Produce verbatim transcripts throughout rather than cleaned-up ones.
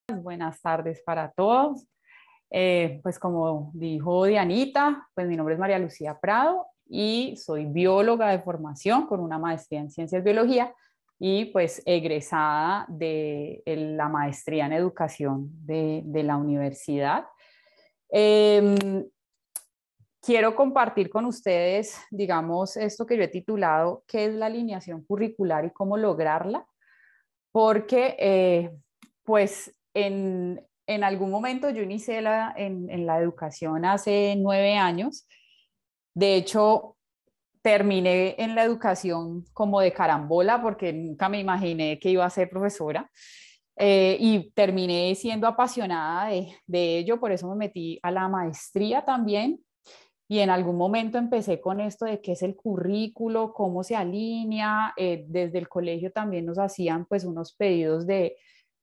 Buenas tardes para todos. Eh, pues como dijo Dianita, pues mi nombre es María Lucía Prado y soy bióloga de formación con una maestría en Ciencias Biología y pues egresada de la maestría en Educación de, de la universidad. Eh, quiero compartir con ustedes, digamos, esto que yo he titulado, ¿qué es la alineación curricular y cómo lograrla? Porque eh, pues en, en algún momento yo inicié la, en, en la educación hace nueve años. De hecho, terminé en la educación como de carambola porque nunca me imaginé que iba a ser profesora. Eh, y terminé siendo apasionada de, de ello, por eso me metí a la maestría también. Y en algún momento empecé con esto de qué es el currículo, cómo se alinea. Eh, desde el colegio también nos hacían pues unos pedidos de,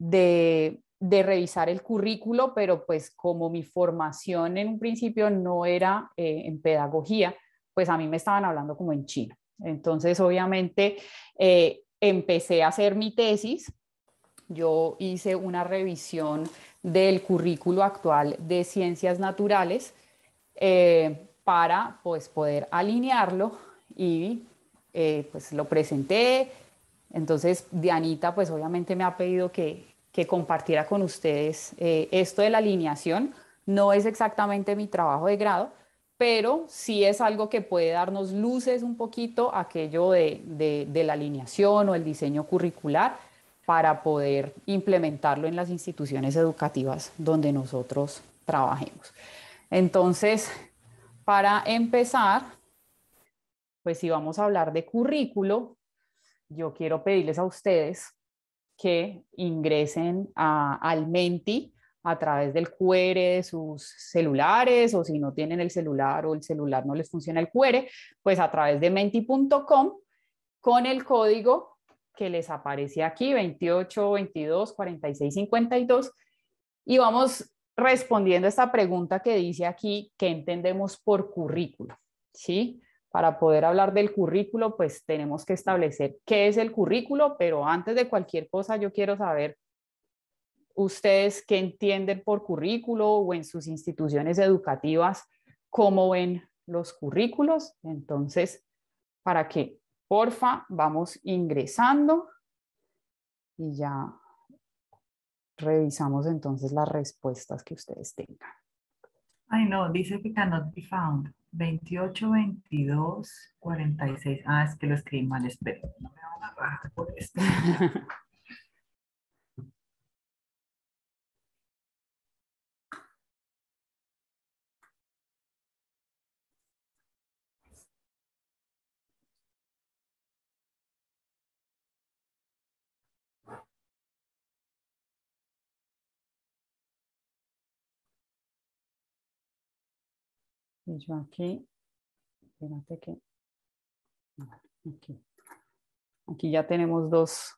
de, de revisar el currículo, pero pues como mi formación en un principio no era eh, en pedagogía, pues a mí me estaban hablando como en chino. Entonces, obviamente, eh, empecé a hacer mi tesis. Yo hice una revisión del currículo actual de ciencias naturales eh, para pues, poder alinearlo y eh, pues lo presenté. Entonces, Dianita pues obviamente me ha pedido que, que compartiera con ustedes eh, esto de la alineación. No es exactamente mi trabajo de grado, pero sí es algo que puede darnos luces un poquito aquello de, de, de la alineación o el diseño curricular para poder implementarlo en las instituciones educativas donde nosotros trabajemos. Entonces, para empezar, pues si vamos a hablar de currículo, yo quiero pedirles a ustedes que ingresen a, al Menti a través del Q R de sus celulares, o si no tienen el celular o el celular no les funciona el Q R, pues a través de menti punto com con el código que les aparece aquí, veintiocho, veintidós, cuarenta y seis, cincuenta y dos, y vamos respondiendo a esta pregunta que dice aquí, ¿qué entendemos por currículo? ¿Sí? Para poder hablar del currículo, pues tenemos que establecer qué es el currículo, pero antes de cualquier cosa yo quiero saber ustedes qué entienden por currículo o en sus instituciones educativas, cómo ven los currículos. Entonces, para que, porfa, vamos ingresando y ya revisamos entonces las respuestas que ustedes tengan. Ay, no, dice que cannot be found. veintiocho, veintidós, cuarenta y seis. Ah, es que lo escribí mal, espero. No me van a rajar por esto. Y yo aquí, espérate que, aquí, aquí ya tenemos dos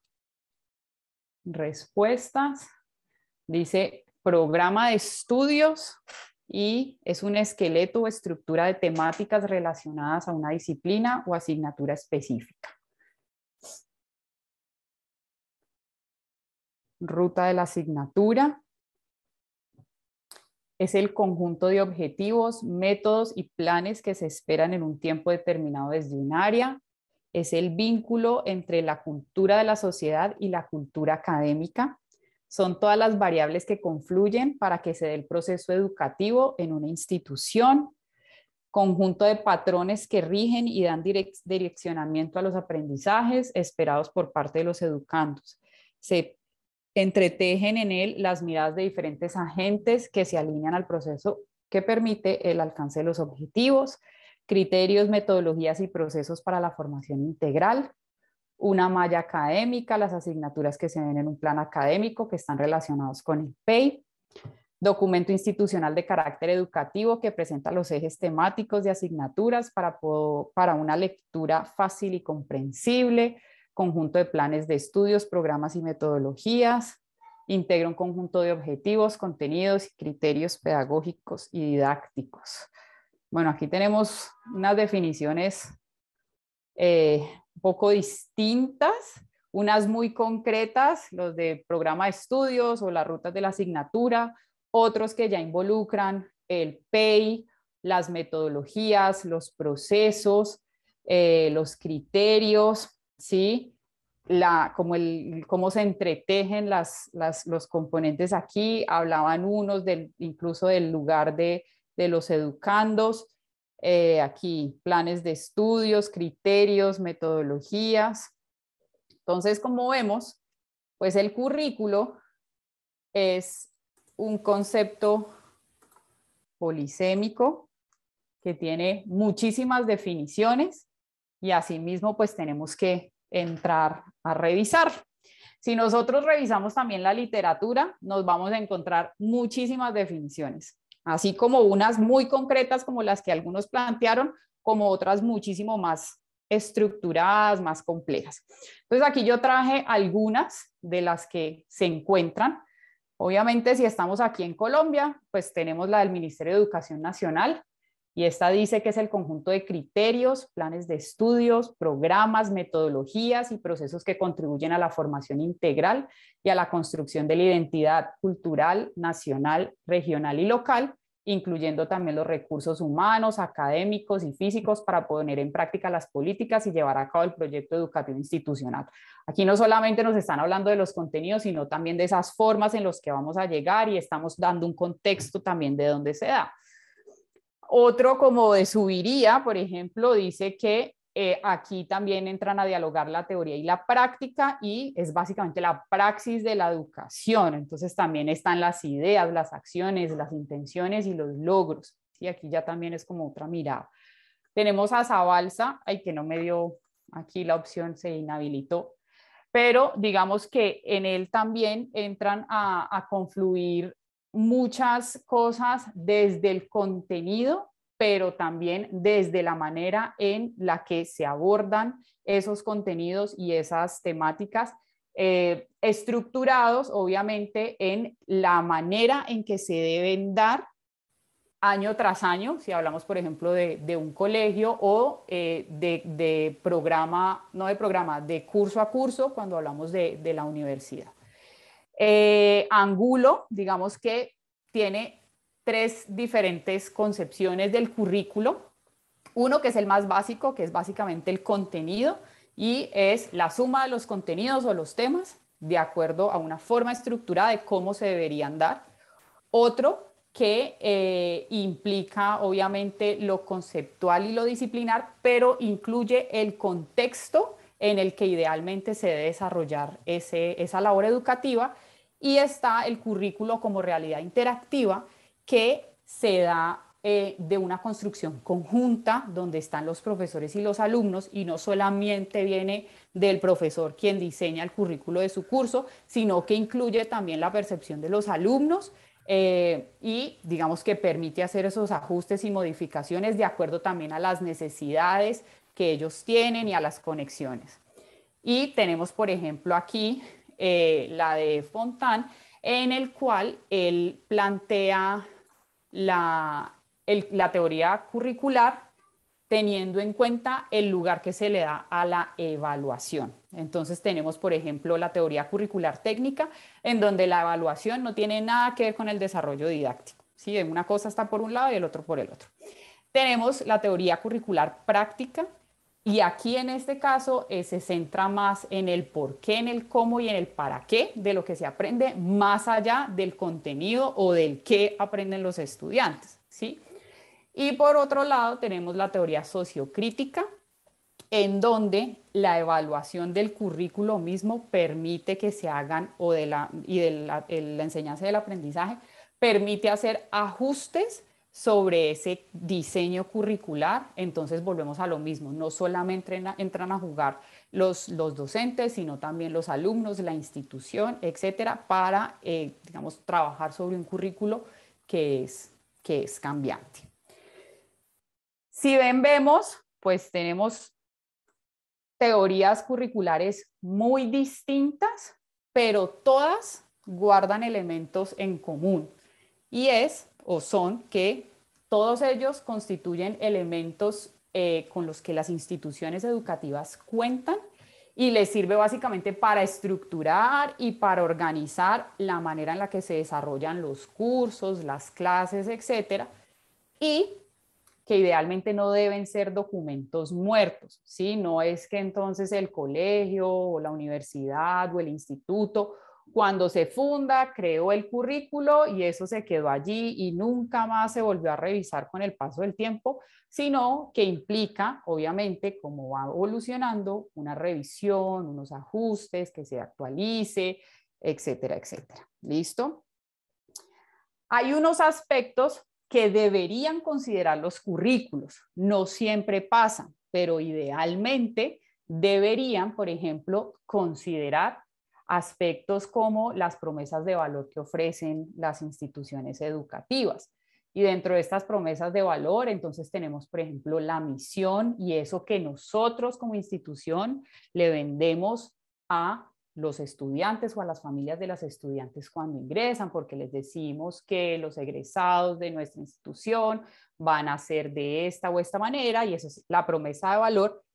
respuestas. Dice programa de estudios y es un esqueleto o estructura de temáticas relacionadas a una disciplina o asignatura específica. Ruta de la asignatura. Es el conjunto de objetivos, métodos y planes que se esperan en un tiempo determinado desde un área. Es el vínculo entre la cultura de la sociedad y la cultura académica. Son todas las variables que confluyen para que se dé el proceso educativo en una institución. Conjunto de patrones que rigen y dan direc- direccionamiento a los aprendizajes esperados por parte de los educandos. Se entretejen en él las miradas de diferentes agentes que se alinean al proceso que permite el alcance de los objetivos, criterios, metodologías y procesos para la formación integral, una malla académica, las asignaturas que se ven en un plan académico que están relacionados con el P E I, documento institucional de carácter educativo que presenta los ejes temáticos de asignaturas para, para una lectura fácil y comprensible, conjunto de planes de estudios, programas y metodologías, integra un conjunto de objetivos, contenidos y criterios pedagógicos y didácticos. Bueno, aquí tenemos unas definiciones eh, un poco distintas. unas muy concretas, los de programa de estudios o las rutas de la asignatura, otros que ya involucran el P E I, las metodologías, los procesos, eh, los criterios, ¿sí? La, como el, cómo se entretejen las, las, los componentes aquí, hablaban unos del, incluso del lugar de, de los educandos, eh, aquí planes de estudios, criterios, metodologías. Entonces, como vemos, pues el currículo es un concepto polisémico que tiene muchísimas definiciones y asimismo pues tenemos que entrar a revisar. Si nosotros revisamos también la literatura, nos vamos a encontrar muchísimas definiciones, así como unas muy concretas como las que algunos plantearon, como otras muchísimo más estructuradas, más complejas. Entonces aquí yo traje algunas de las que se encuentran. Obviamente si estamos aquí en Colombia, pues tenemos la del Ministerio de Educación Nacional, y esta dice que es el conjunto de criterios, planes de estudios, programas, metodologías y procesos que contribuyen a la formación integral y a la construcción de la identidad cultural, nacional, regional y local, incluyendo también los recursos humanos, académicos y físicos para poner en práctica las políticas y llevar a cabo el proyecto educativo institucional. Aquí no solamente nos están hablando de los contenidos, sino también de esas formas en las que vamos a llegar y estamos dando un contexto también de dónde se da. Otro como de subiría, por ejemplo, dice que eh, aquí también entran a dialogar la teoría y la práctica y es básicamente la praxis de la educación. Entonces también están las ideas, las acciones, las intenciones y los logros. ¿Sí? Aquí ya también es como otra mirada. Tenemos a Zabalza, ay que no me dio aquí la opción, se inhabilitó, pero digamos que en él también entran a, a confluir muchas cosas desde el contenido, pero también desde la manera en la que se abordan esos contenidos y esas temáticas, eh, estructurados obviamente en la manera en que se deben dar año tras año, si hablamos por ejemplo de, de un colegio o eh, de, de programa, no de programa, de curso a curso cuando hablamos de, de la universidad. Eh, Angulo, digamos que tiene tres diferentes concepciones del currículo. Uno que es el más básico, que es básicamente el contenido y es la suma de los contenidos o los temas de acuerdo a una forma estructurada de cómo se deberían dar. Otro que eh, implica obviamente lo conceptual y lo disciplinar, pero incluye el contexto en el que idealmente se debe desarrollar ese, esa labor educativa, y está el currículo como realidad interactiva que se da eh, de una construcción conjunta donde están los profesores y los alumnos y no solamente viene del profesor quien diseña el currículo de su curso, sino que incluye también la percepción de los alumnos, eh, y digamos que permite hacer esos ajustes y modificaciones de acuerdo también a las necesidades que ellos tienen y a las conexiones. Y tenemos, por ejemplo, aquí eh, la de Fontán, en el cual él plantea la, el, la teoría curricular teniendo en cuenta el lugar que se le da a la evaluación. Entonces tenemos, por ejemplo, la teoría curricular técnica, en donde la evaluación no tiene nada que ver con el desarrollo didáctico. ¿Sí? Una cosa está por un lado y el otro por el otro. Tenemos la teoría curricular práctica, y aquí en este caso eh, se centra más en el por qué, en el cómo y en el para qué de lo que se aprende, más allá del contenido o del qué aprenden los estudiantes, ¿sí? Y por otro lado tenemos la teoría sociocrítica, en donde la evaluación del currículo mismo permite que se hagan, o de la, y de la, la enseñanza del aprendizaje, permite hacer ajustes sobre ese diseño curricular. Entonces volvemos a lo mismo, no solamente entran, entran a jugar los, los docentes, sino también los alumnos, la institución, etcétera, para, eh, digamos, trabajar sobre un currículo que es, que es cambiante. Si ven, vemos, pues tenemos teorías curriculares muy distintas, pero todas guardan elementos en común, y es o son que todos ellos constituyen elementos eh, con los que las instituciones educativas cuentan y les sirve básicamente para estructurar y para organizar la manera en la que se desarrollan los cursos, las clases, etcétera, y que idealmente no deben ser documentos muertos, ¿sí? No es que entonces el colegio o la universidad o el instituto, cuando se funda, creó el currículo y eso se quedó allí y nunca más se volvió a revisar con el paso del tiempo, sino que implica, obviamente, como va evolucionando, una revisión, unos ajustes, que se actualice, etcétera, etcétera. ¿Listo? Hay unos aspectos que deberían considerar los currículos. No siempre pasan, pero idealmente deberían, por ejemplo, considerar aspectos como las promesas de valor que ofrecen las instituciones educativas. Y dentro de estas promesas de valor, entonces tenemos, por ejemplo, la misión y eso que nosotros como institución le vendemos a los estudiantes o a las familias de los estudiantes cuando ingresan, porque les decimos que los egresados de nuestra institución van a ser de esta o esta manera, y eso es la promesa de valor,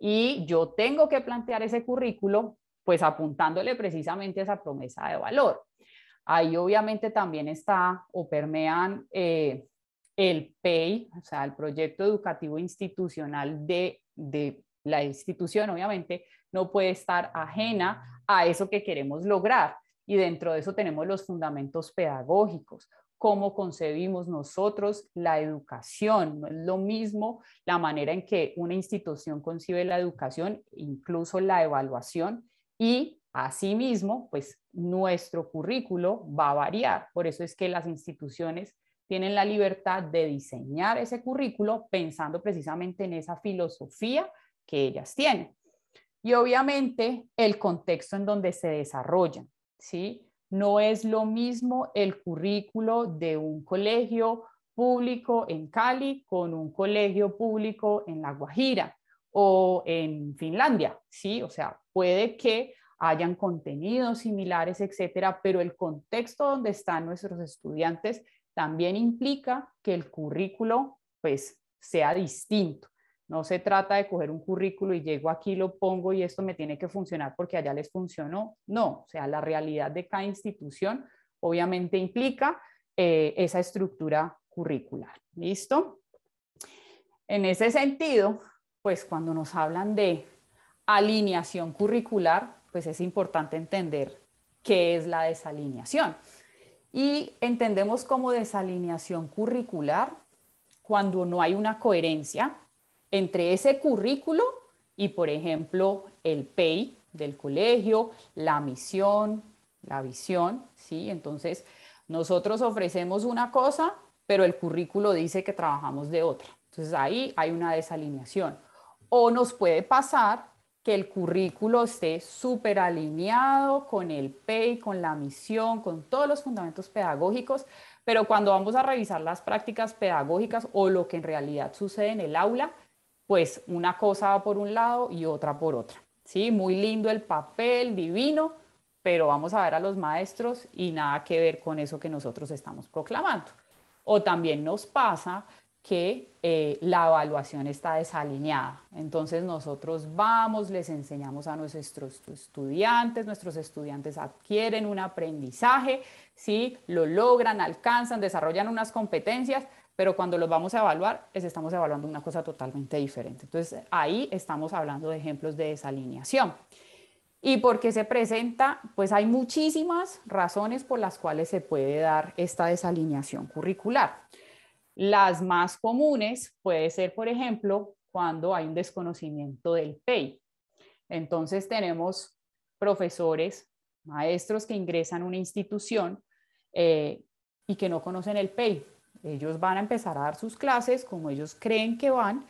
y yo tengo que plantear ese currículo pues apuntándole precisamente a esa promesa de valor. Ahí obviamente también está o permean eh, el P E I, o sea, el proyecto educativo institucional de, de la institución, obviamente, no puede estar ajena a eso que queremos lograr. Y dentro de eso tenemos los fundamentos pedagógicos, cómo concebimos nosotros la educación. No es lo mismo la manera en que una institución concibe la educación, incluso la evaluación, y asimismo, pues nuestro currículo va a variar. Por eso es que las instituciones tienen la libertad de diseñar ese currículo pensando precisamente en esa filosofía que ellas tienen. Y obviamente el contexto en donde se desarrollan, ¿sí? No es lo mismo el currículo de un colegio público en Cali con un colegio público en La Guajira o en Finlandia, ¿sí? O sea, puede que hayan contenidos similares, etcétera, pero el contexto donde están nuestros estudiantes también implica que el currículo, pues, sea distinto. No se trata de coger un currículo y llego aquí, lo pongo y esto me tiene que funcionar porque allá les funcionó. No, o sea, la realidad de cada institución obviamente implica eh, esa estructura curricular. ¿Listo? En ese sentido, pues cuando nos hablan de alineación curricular, pues es importante entender qué es la desalineación. Y entendemos como desalineación curricular cuando no hay una coherencia entre ese currículo y, por ejemplo, el P E I del colegio, la misión, la visión, ¿sí? Entonces, nosotros ofrecemos una cosa, pero el currículo dice que trabajamos de otra. Entonces, ahí hay una desalineación. O nos puede pasar que el currículo esté súper alineado con el P E I, con la misión, con todos los fundamentos pedagógicos, pero cuando vamos a revisar las prácticas pedagógicas o lo que en realidad sucede en el aula, pues una cosa va por un lado y otra por otra. ¿Sí? Muy lindo el papel, divino, pero vamos a ver a los maestros y nada que ver con eso que nosotros estamos proclamando. O también nos pasa que eh, la evaluación está desalineada. Entonces nosotros vamos, les enseñamos a nuestros estudiantes, nuestros estudiantes adquieren un aprendizaje, ¿sí? Lo logran, alcanzan, desarrollan unas competencias, pero cuando los vamos a evaluar, les estamos evaluando una cosa totalmente diferente. Entonces ahí estamos hablando de ejemplos de desalineación. ¿Y por qué se presenta? Pues hay muchísimas razones por las cuales se puede dar esta desalineación curricular. Las más comunes puede ser, por ejemplo, cuando hay un desconocimiento del P E I. Entonces tenemos profesores, maestros que ingresan a una institución eh, y que no conocen el P E I. Ellos van a empezar a dar sus clases como ellos creen que van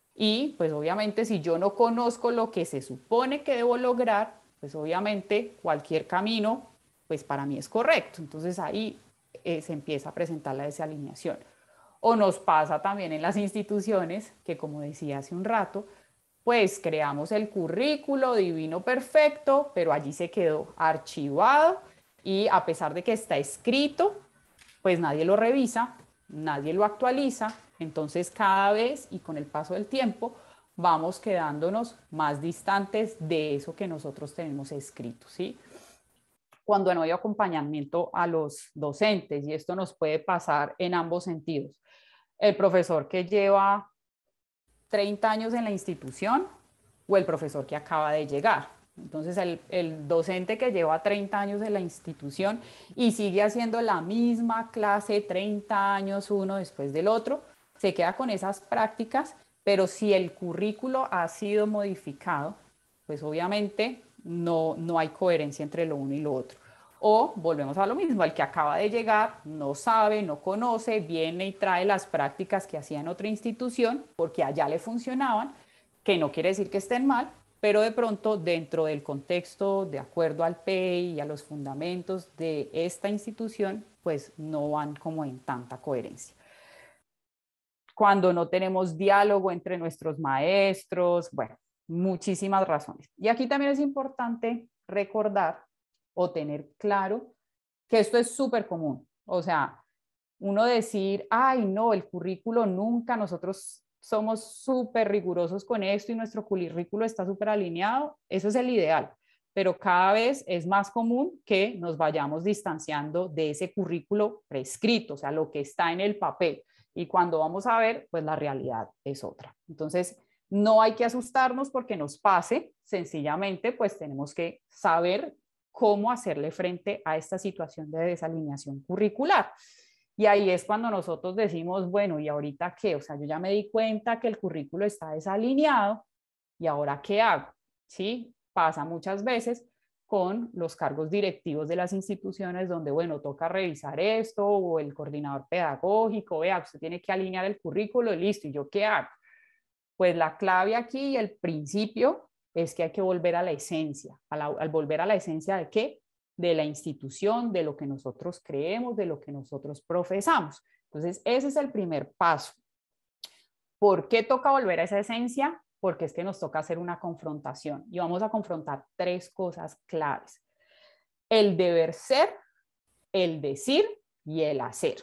y pues obviamente si yo no conozco lo que se supone que debo lograr, pues obviamente cualquier camino pues para mí es correcto. Entonces ahí eh, se empieza a presentar la desalineación. O nos pasa también en las instituciones que, como decía hace un rato, pues creamos el currículo divino perfecto, pero allí se quedó archivado y a pesar de que está escrito, pues nadie lo revisa, nadie lo actualiza, entonces cada vez y con el paso del tiempo vamos quedándonos más distantes de eso que nosotros tenemos escrito, ¿sí? Cuando no hay acompañamiento a los docentes, y esto nos puede pasar en ambos sentidos. El profesor que lleva treinta años en la institución o el profesor que acaba de llegar. Entonces, el, el, docente que lleva treinta años en la institución y sigue haciendo la misma clase treinta años uno después del otro, se queda con esas prácticas, pero si el currículo ha sido modificado, pues obviamente no, no hay coherencia entre lo uno y lo otro. O volvemos a lo mismo, el que acaba de llegar no sabe, no conoce, viene y trae las prácticas que hacía en otra institución porque allá le funcionaban, que no quiere decir que estén mal, pero de pronto dentro del contexto, de acuerdo al P E I y a los fundamentos de esta institución, pues no van como en tanta coherencia. Cuando no tenemos diálogo entre nuestros maestros, bueno, muchísimas razones. Y aquí también es importante recordar o tener claro que esto es súper común. O sea, uno decir, ay, no, el currículo nunca, nosotros somos súper rigurosos con esto y nuestro currículo está súper alineado, eso es el ideal, pero cada vez es más común que nos vayamos distanciando de ese currículo prescrito, o sea, lo que está en el papel. Y cuando vamos a ver, pues la realidad es otra. Entonces, no hay que asustarnos porque nos pase, sencillamente, pues tenemos que saber cómo hacerle frente a esta situación de desalineación curricular. Y ahí es cuando nosotros decimos, bueno, ¿y ahorita qué? O sea, yo ya me di cuenta que el currículo está desalineado, ¿y ahora qué hago? ¿Sí? Pasa muchas veces con los cargos directivos de las instituciones donde, bueno, toca revisar esto o el coordinador pedagógico, vea, usted tiene que alinear el currículo y listo, ¿y yo qué hago? Pues la clave aquí y el principio es que hay que volver a la esencia, a la, al volver a la esencia de qué, de la institución, de lo que nosotros creemos, de lo que nosotros profesamos. Entonces, ese es el primer paso. ¿Por qué toca volver a esa esencia? Porque es que nos toca hacer una confrontación y vamos a confrontar tres cosas claves. El deber ser, el decir y el hacer.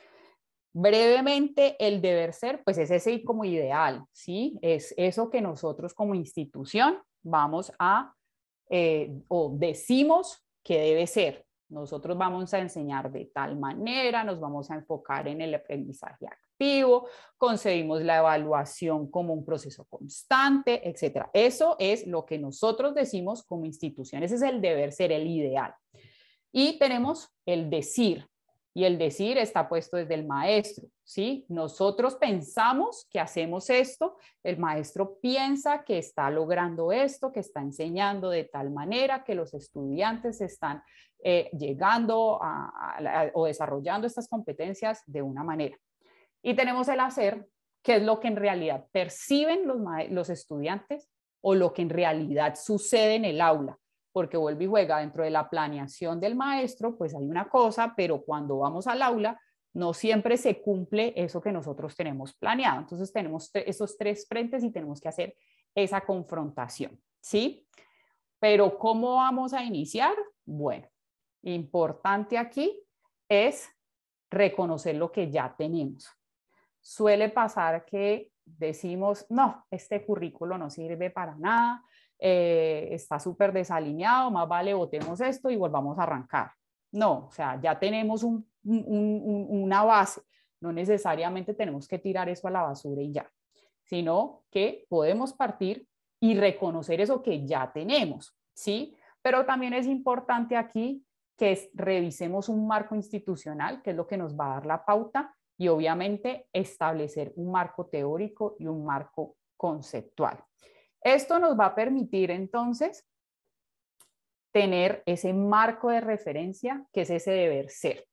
Brevemente, el deber ser, pues es ese como ideal, ¿sí? Es eso que nosotros como institución vamos a, eh, o decimos que debe ser. Nosotros vamos a enseñar de tal manera, nos vamos a enfocar en el aprendizaje activo, concebimos la evaluación como un proceso constante, etcétera. Eso es lo que nosotros decimos como institución. Ese es el deber ser, el ideal. Y tenemos el decir. Y el decir está puesto desde el maestro, ¿sí? Nosotros pensamos que hacemos esto, el maestro piensa que está logrando esto, que está enseñando de tal manera que los estudiantes están eh, llegando a, a, a, o desarrollando estas competencias de una manera. Y tenemos el hacer, que es lo que en realidad perciben los, los estudiantes o lo que en realidad sucede en el aula. Porque vuelve y juega dentro de la planeación del maestro, pues hay una cosa, pero cuando vamos al aula no siempre se cumple eso que nosotros tenemos planeado. Entonces tenemos esos tres frentes y tenemos que hacer esa confrontación, ¿sí? Pero ¿cómo vamos a iniciar? Bueno, importante aquí es reconocer lo que ya tenemos. Suele pasar que decimos, no, este currículo no sirve para nada, eh, está súper desalineado, más vale botemos esto y volvamos a arrancar. No, o sea, ya tenemos un, un, un, una base, no necesariamente tenemos que tirar eso a la basura y ya, sino que podemos partir y reconocer eso que ya tenemos, ¿sí? Pero también es importante aquí que es, revisemos un marco institucional, que es lo que nos va a dar la pauta, y obviamente establecer un marco teórico y un marco conceptual. Esto nos va a permitir entonces tener ese marco de referencia que es ese deber ser.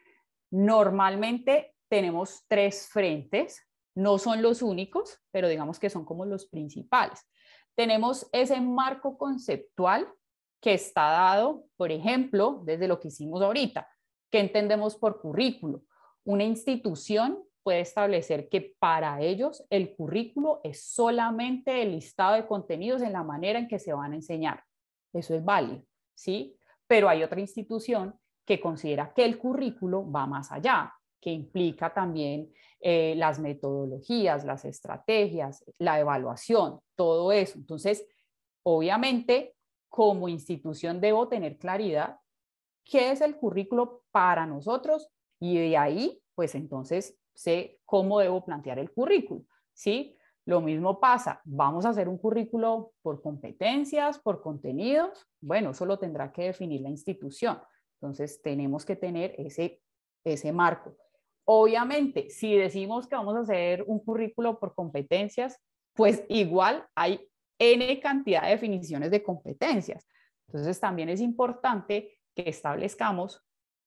Normalmente tenemos tres frentes, no son los únicos, pero digamos que son como los principales. Tenemos ese marco conceptual que está dado, por ejemplo, desde lo que hicimos ahorita. ¿Qué entendemos por currículo? Una institución puede establecer que para ellos el currículo es solamente el listado de contenidos en la manera en que se van a enseñar. Eso es válido, ¿sí? Pero hay otra institución que considera que el currículo va más allá, que implica también eh, las metodologías, las estrategias, la evaluación, todo eso. Entonces, obviamente, como institución debo tener claridad qué es el currículo para nosotros y de ahí, pues entonces sé cómo debo plantear el currículo, ¿sí? Lo mismo pasa, vamos a hacer un currículo por competencias, por contenidos, bueno, eso lo tendrá que definir la institución. Entonces tenemos que tener ese, ese marco. Obviamente, si decimos que vamos a hacer un currículo por competencias, pues igual hay N cantidad de definiciones de competencias. Entonces también es importante que establezcamos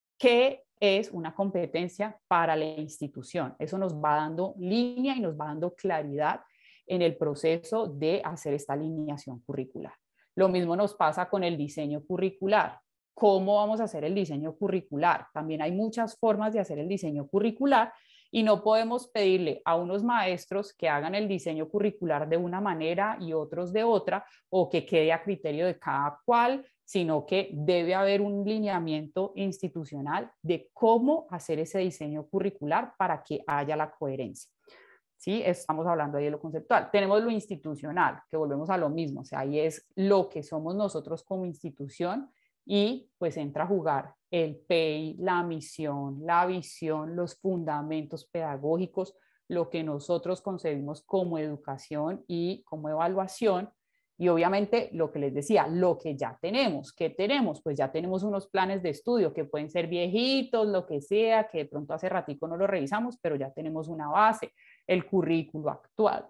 qué es una competencia para la institución. Eso nos va dando línea y nos va dando claridad en el proceso de hacer esta alineación curricular. Lo mismo nos pasa con el diseño curricular. ¿Cómo vamos a hacer el diseño curricular? También hay muchas formas de hacer el diseño curricular y no podemos pedirle a unos maestros que hagan el diseño curricular de una manera y otros de otra, o que quede a criterio de cada cual, sino que debe haber un lineamiento institucional de cómo hacer ese diseño curricular para que haya la coherencia. ¿Sí? Estamos hablando ahí de lo conceptual. Tenemos lo institucional, que volvemos a lo mismo, o sea, ahí es lo que somos nosotros como institución y pues entra a jugar el P I, la misión, la visión, los fundamentos pedagógicos, lo que nosotros concebimos como educación y como evaluación. Y obviamente lo que les decía, lo que ya tenemos, ¿qué tenemos? Pues ya tenemos unos planes de estudio que pueden ser viejitos, lo que sea, que de pronto hace ratico no lo revisamos, pero ya tenemos una base, el currículo actual,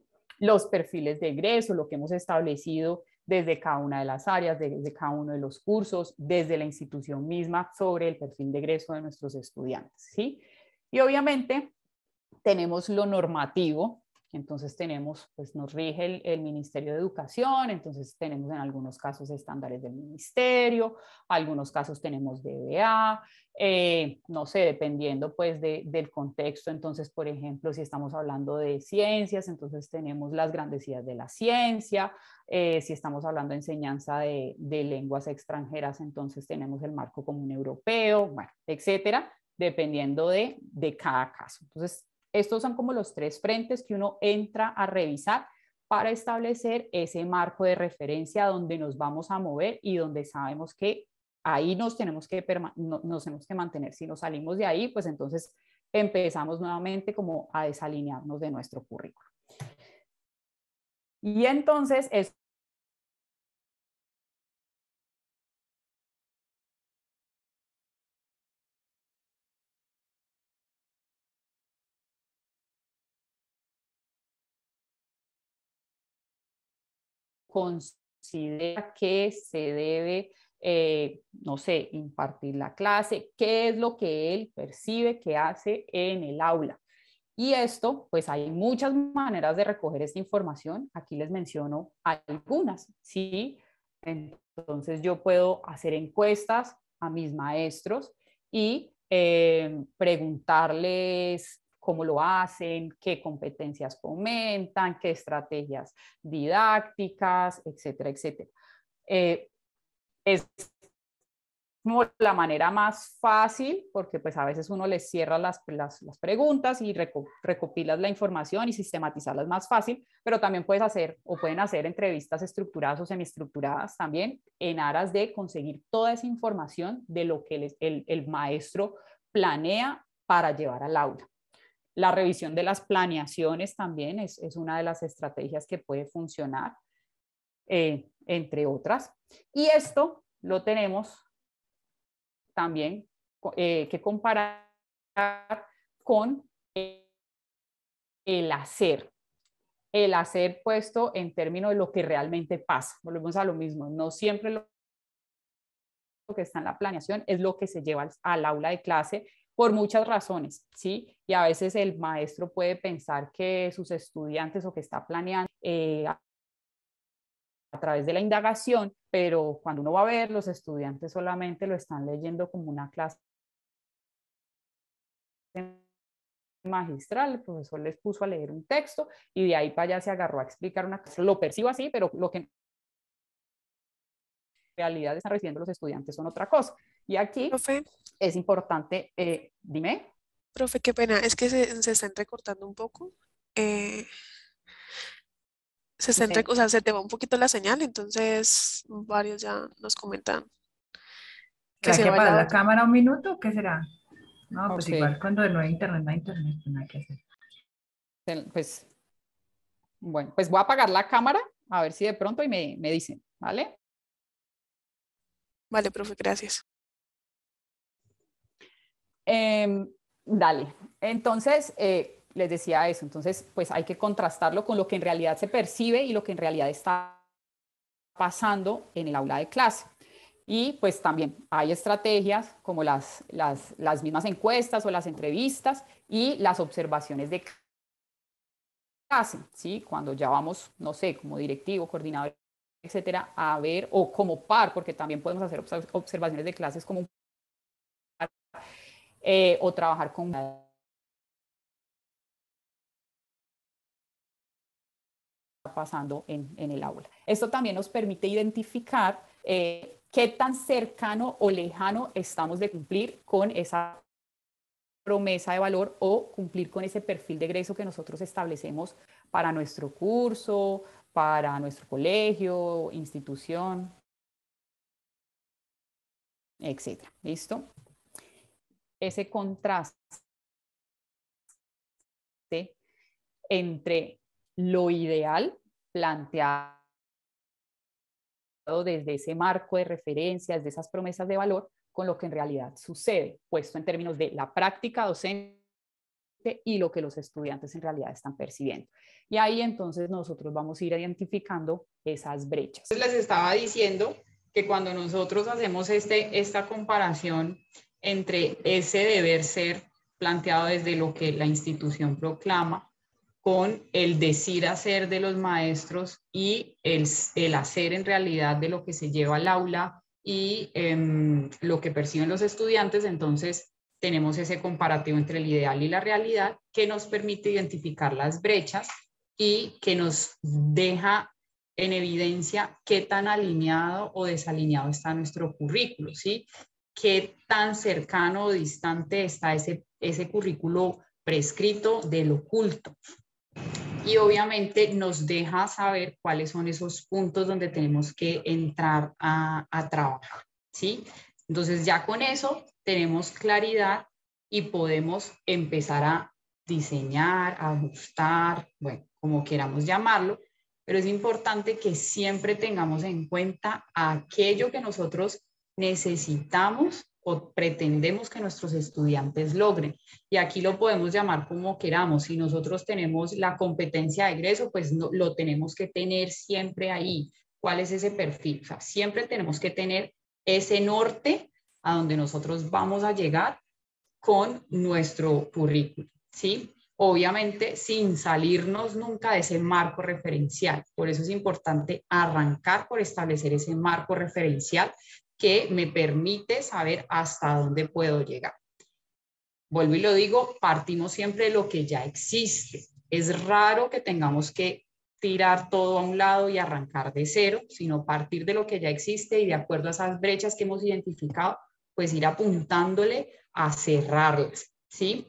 los perfiles de egreso, lo que hemos establecido desde cada una de las áreas, desde cada uno de los cursos, desde la institución misma sobre el perfil de egreso de nuestros estudiantes, ¿sí? Y obviamente tenemos lo normativo. Entonces tenemos, pues nos rige el, el Ministerio de Educación, entonces tenemos en algunos casos estándares del ministerio, algunos casos tenemos D B A, eh, no sé, dependiendo pues de, del contexto. Entonces, por ejemplo, si estamos hablando de ciencias, entonces tenemos las grandecidas de la ciencia, eh, si estamos hablando de enseñanza de, de lenguas extranjeras, entonces tenemos el marco común europeo, bueno, etcétera, dependiendo de, de cada caso. Entonces, estos son como los tres frentes que uno entra a revisar para establecer ese marco de referencia donde nos vamos a mover y donde sabemos que ahí nos tenemos que, nos tenemos que mantener. Si nos salimos de ahí, pues entonces empezamos nuevamente como a desalinearnos de nuestro currículo. Y entonces es considera que se debe, eh, no sé, impartir la clase, qué es lo que él percibe que hace en el aula. Y esto, pues hay muchas maneras de recoger esta información. Aquí les menciono algunas, ¿sí? Entonces yo puedo hacer encuestas a mis maestros y eh, preguntarles cómo lo hacen, qué competencias fomentan, qué estrategias didácticas, etcétera, etcétera. Eh, es como la manera más fácil, porque pues a veces uno les cierra las, las, las preguntas y reco recopilas la información y sistematizarlas más fácil, pero también puedes hacer o pueden hacer entrevistas estructuradas o semiestructuradas también en aras de conseguir toda esa información de lo que les, el, el maestro planea para llevar al aula. La revisión de las planeaciones también es, es una de las estrategias que puede funcionar, eh, entre otras. Y esto lo tenemos también eh, que comparar con el hacer. El hacer puesto en términos de lo que realmente pasa. Volvemos a lo mismo. No siempre lo que está en la planeación es lo que se lleva al, al aula de clase por muchas razones, ¿sí? Y a veces el maestro puede pensar que sus estudiantes o que está planeando eh, a través de la indagación, pero cuando uno va a ver, los estudiantes solamente lo están leyendo como una clase magistral, el profesor les puso a leer un texto y de ahí para allá se agarró a explicar una cosa. Lo percibo así, pero lo que en realidad están recibiendo los estudiantes son otra cosa. Y aquí Profe, es importante, eh, dime. Profe, qué pena, es que se, se está entrecortando un poco. Eh, se está entre, Sí. o sea, se te va un poquito la señal, entonces varios ya nos comentan que ¿Será se que va el apagar la audio. cámara un minuto o qué será? No, pues Ok, igual cuando no hay internet, no hay internet, pues nada que hacer. pues bueno, pues voy a apagar la cámara a ver si de pronto y me, me dicen, ¿vale? Vale, profe, gracias. Eh, dale. Entonces, eh, les decía eso. Entonces, pues hay que contrastarlo con lo que en realidad se percibe y lo que en realidad está pasando en el aula de clase. Y pues también hay estrategias como las, las, las mismas encuestas o las entrevistas y las observaciones de clase, ¿sí? Cuando ya vamos, no sé, como directivo, coordinador, etcétera, a ver, o como par, porque también podemos hacer observaciones de clases como un par, eh, o trabajar con pasando en, en el aula. Esto también nos permite identificar eh, qué tan cercano o lejano estamos de cumplir con esa promesa de valor o cumplir con ese perfil de egreso que nosotros establecemos para nuestro curso, para nuestro colegio, institución, etcétera. ¿Listo? Ese contraste entre lo ideal planteado desde ese marco de referencias, de esas promesas de valor, con lo que en realidad sucede, puesto en términos de la práctica docente y lo que los estudiantes en realidad están percibiendo. Y ahí entonces nosotros vamos a ir identificando esas brechas. Les estaba diciendo que cuando nosotros hacemos este, esta comparación entre ese deber ser planteado desde lo que la institución proclama con el decir hacer de los maestros y el, el hacer en realidad de lo que se lleva al aula y eh, lo que perciben los estudiantes, entonces tenemos ese comparativo entre el ideal y la realidad que nos permite identificar las brechas y que nos deja en evidencia qué tan alineado o desalineado está nuestro currículo, ¿sí? Qué tan cercano o distante está ese, ese currículo prescrito del oculto. Y obviamente nos deja saber cuáles son esos puntos donde tenemos que entrar a, a trabajar, ¿sí? Entonces ya con eso tenemos claridad y podemos empezar a diseñar, a ajustar, bueno, como queramos llamarlo, pero es importante que siempre tengamos en cuenta aquello que nosotros necesitamos o pretendemos que nuestros estudiantes logren. Y aquí lo podemos llamar como queramos. Si nosotros tenemos la competencia de egreso, pues no, lo tenemos que tener siempre ahí. ¿Cuál es ese perfil? O sea, siempre tenemos que tener ese norte a donde nosotros vamos a llegar con nuestro currículum, ¿sí? Obviamente sin salirnos nunca de ese marco referencial. Por eso es importante arrancar por establecer ese marco referencial que me permite saber hasta dónde puedo llegar. Vuelvo y lo digo, partimos siempre de lo que ya existe. Es raro que tengamos que tirar todo a un lado y arrancar de cero, sino partir de lo que ya existe y de acuerdo a esas brechas que hemos identificado, pues ir apuntándole a cerrarlas, ¿sí?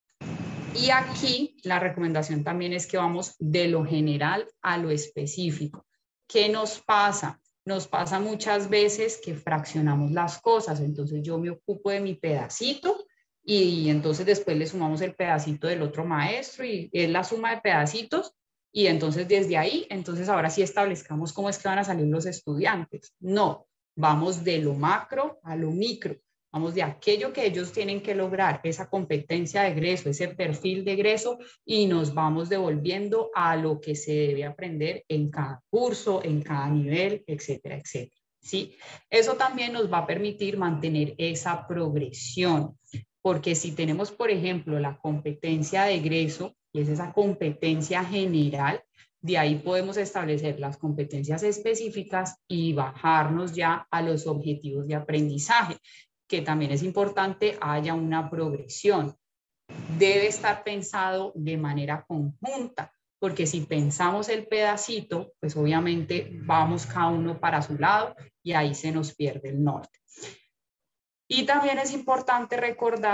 Y aquí la recomendación también es que vamos de lo general a lo específico. ¿Qué nos pasa? Nos pasa muchas veces que fraccionamos las cosas, entonces yo me ocupo de mi pedacito y entonces después le sumamos el pedacito del otro maestro y es la suma de pedacitos y entonces desde ahí, entonces ahora sí establezcamos cómo es que van a salir los estudiantes. No, vamos de lo macro a lo micro. Vamos de aquello que ellos tienen que lograr, esa competencia de egreso, ese perfil de egreso, y nos vamos devolviendo a lo que se debe aprender en cada curso, en cada nivel, etcétera, etcétera. ¿Sí? Eso también nos va a permitir mantener esa progresión, porque si tenemos, por ejemplo, la competencia de egreso, y es esa competencia general, de ahí podemos establecer las competencias específicas y bajarnos ya a los objetivos de aprendizaje, que también es importante haya una progresión. Debe estar pensado de manera conjunta, porque si pensamos el pedacito, pues obviamente vamos cada uno para su lado y ahí se nos pierde el norte. Y también es importante recordar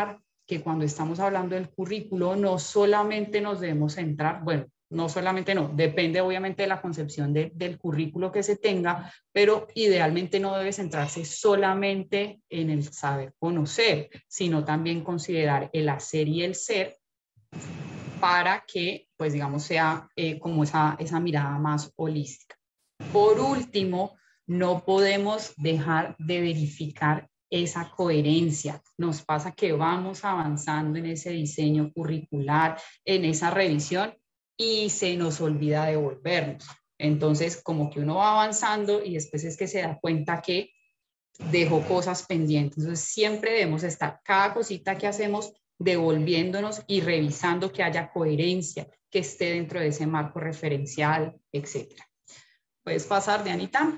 que cuando estamos hablando del currículo no solamente nos debemos centrar, bueno, no solamente no, depende obviamente de la concepción de, del currículo que se tenga, pero idealmente no debe centrarse solamente en el saber conocer, sino también considerar el hacer y el ser para que, pues digamos, sea eh, como esa, esa mirada más holística. Por último, no podemos dejar de verificar esa coherencia. Nos pasa que vamos avanzando en ese diseño curricular, en esa revisión, y se nos olvida devolvernos. Entonces, como que uno va avanzando y después es que se da cuenta que dejó cosas pendientes. Entonces, siempre debemos estar, cada cosita que hacemos, devolviéndonos y revisando que haya coherencia, que esté dentro de ese marco referencial, etcétera. ¿Puedes pasar, Dianita?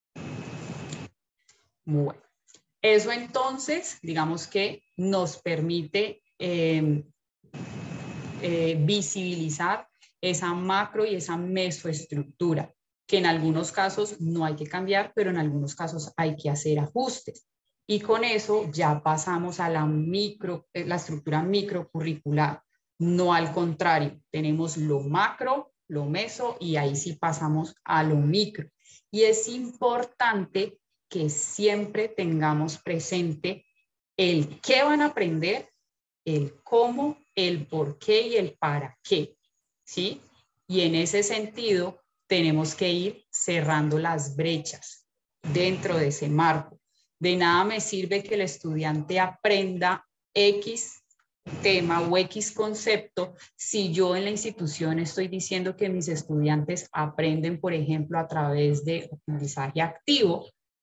Bueno, eso entonces, digamos que nos permite eh, eh, visibilizar esa macro y esa mesoestructura, que en algunos casos no hay que cambiar, pero en algunos casos hay que hacer ajustes. Y con eso ya pasamos a la, micro, la estructura microcurricular, no al contrario, tenemos lo macro, lo meso y ahí sí pasamos a lo micro. Y es importante que siempre tengamos presente el qué van a aprender, el cómo, el por qué y el para qué, ¿sí? Y en ese sentido tenemos que ir cerrando las brechas dentro de ese marco. De nada me sirve que el estudiante aprenda X tema o X concepto si yo en la institución estoy diciendo que mis estudiantes aprenden, por ejemplo, a través de aprendizaje activo,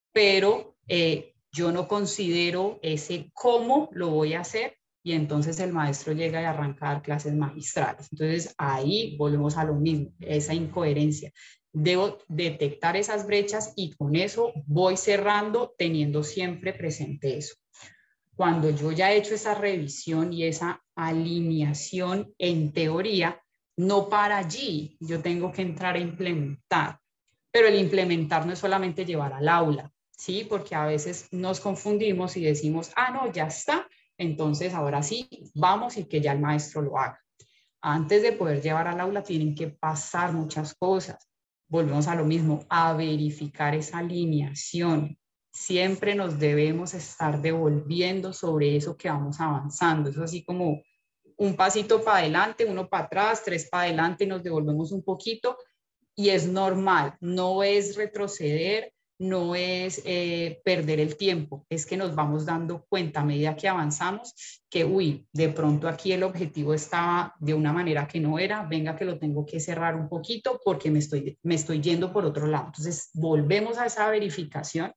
pero eh, yo no considero ese cómo lo voy a hacer y entonces el maestro llega y arranca a dar clases magistrales. Entonces ahí volvemos a lo mismo, esa incoherencia. Debo detectar esas brechas y con eso voy cerrando teniendo siempre presente eso. Cuando yo ya he hecho esa revisión y esa alineación en teoría, no para allí, yo tengo que entrar a implementar. Pero el implementar no es solamente llevar al aula, ¿sí? Porque a veces nos confundimos y decimos, ah, no, ya está, entonces ahora sí, vamos y que ya el maestro lo haga. Antes de poder llevar al aula tienen que pasar muchas cosas. Volvemos a lo mismo, a verificar esa alineación. Siempre nos debemos estar devolviendo sobre eso que vamos avanzando. Eso así como un pasito para adelante, uno para atrás, tres para adelante y nos devolvemos un poquito. Y es normal, no es retroceder, no es eh, perder el tiempo, es que nos vamos dando cuenta a medida que avanzamos que, uy, de pronto aquí el objetivo estaba de una manera que no era, venga que lo tengo que cerrar un poquito porque me estoy, me estoy yendo por otro lado. Entonces, volvemos a esa verificación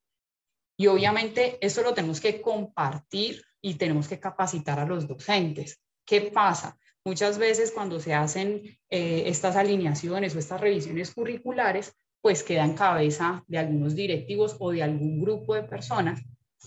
y obviamente eso lo tenemos que compartir y tenemos que capacitar a los docentes. ¿Qué pasa? Muchas veces cuando se hacen eh, estas alineaciones o estas revisiones curriculares, pues queda en cabeza de algunos directivos o de algún grupo de personas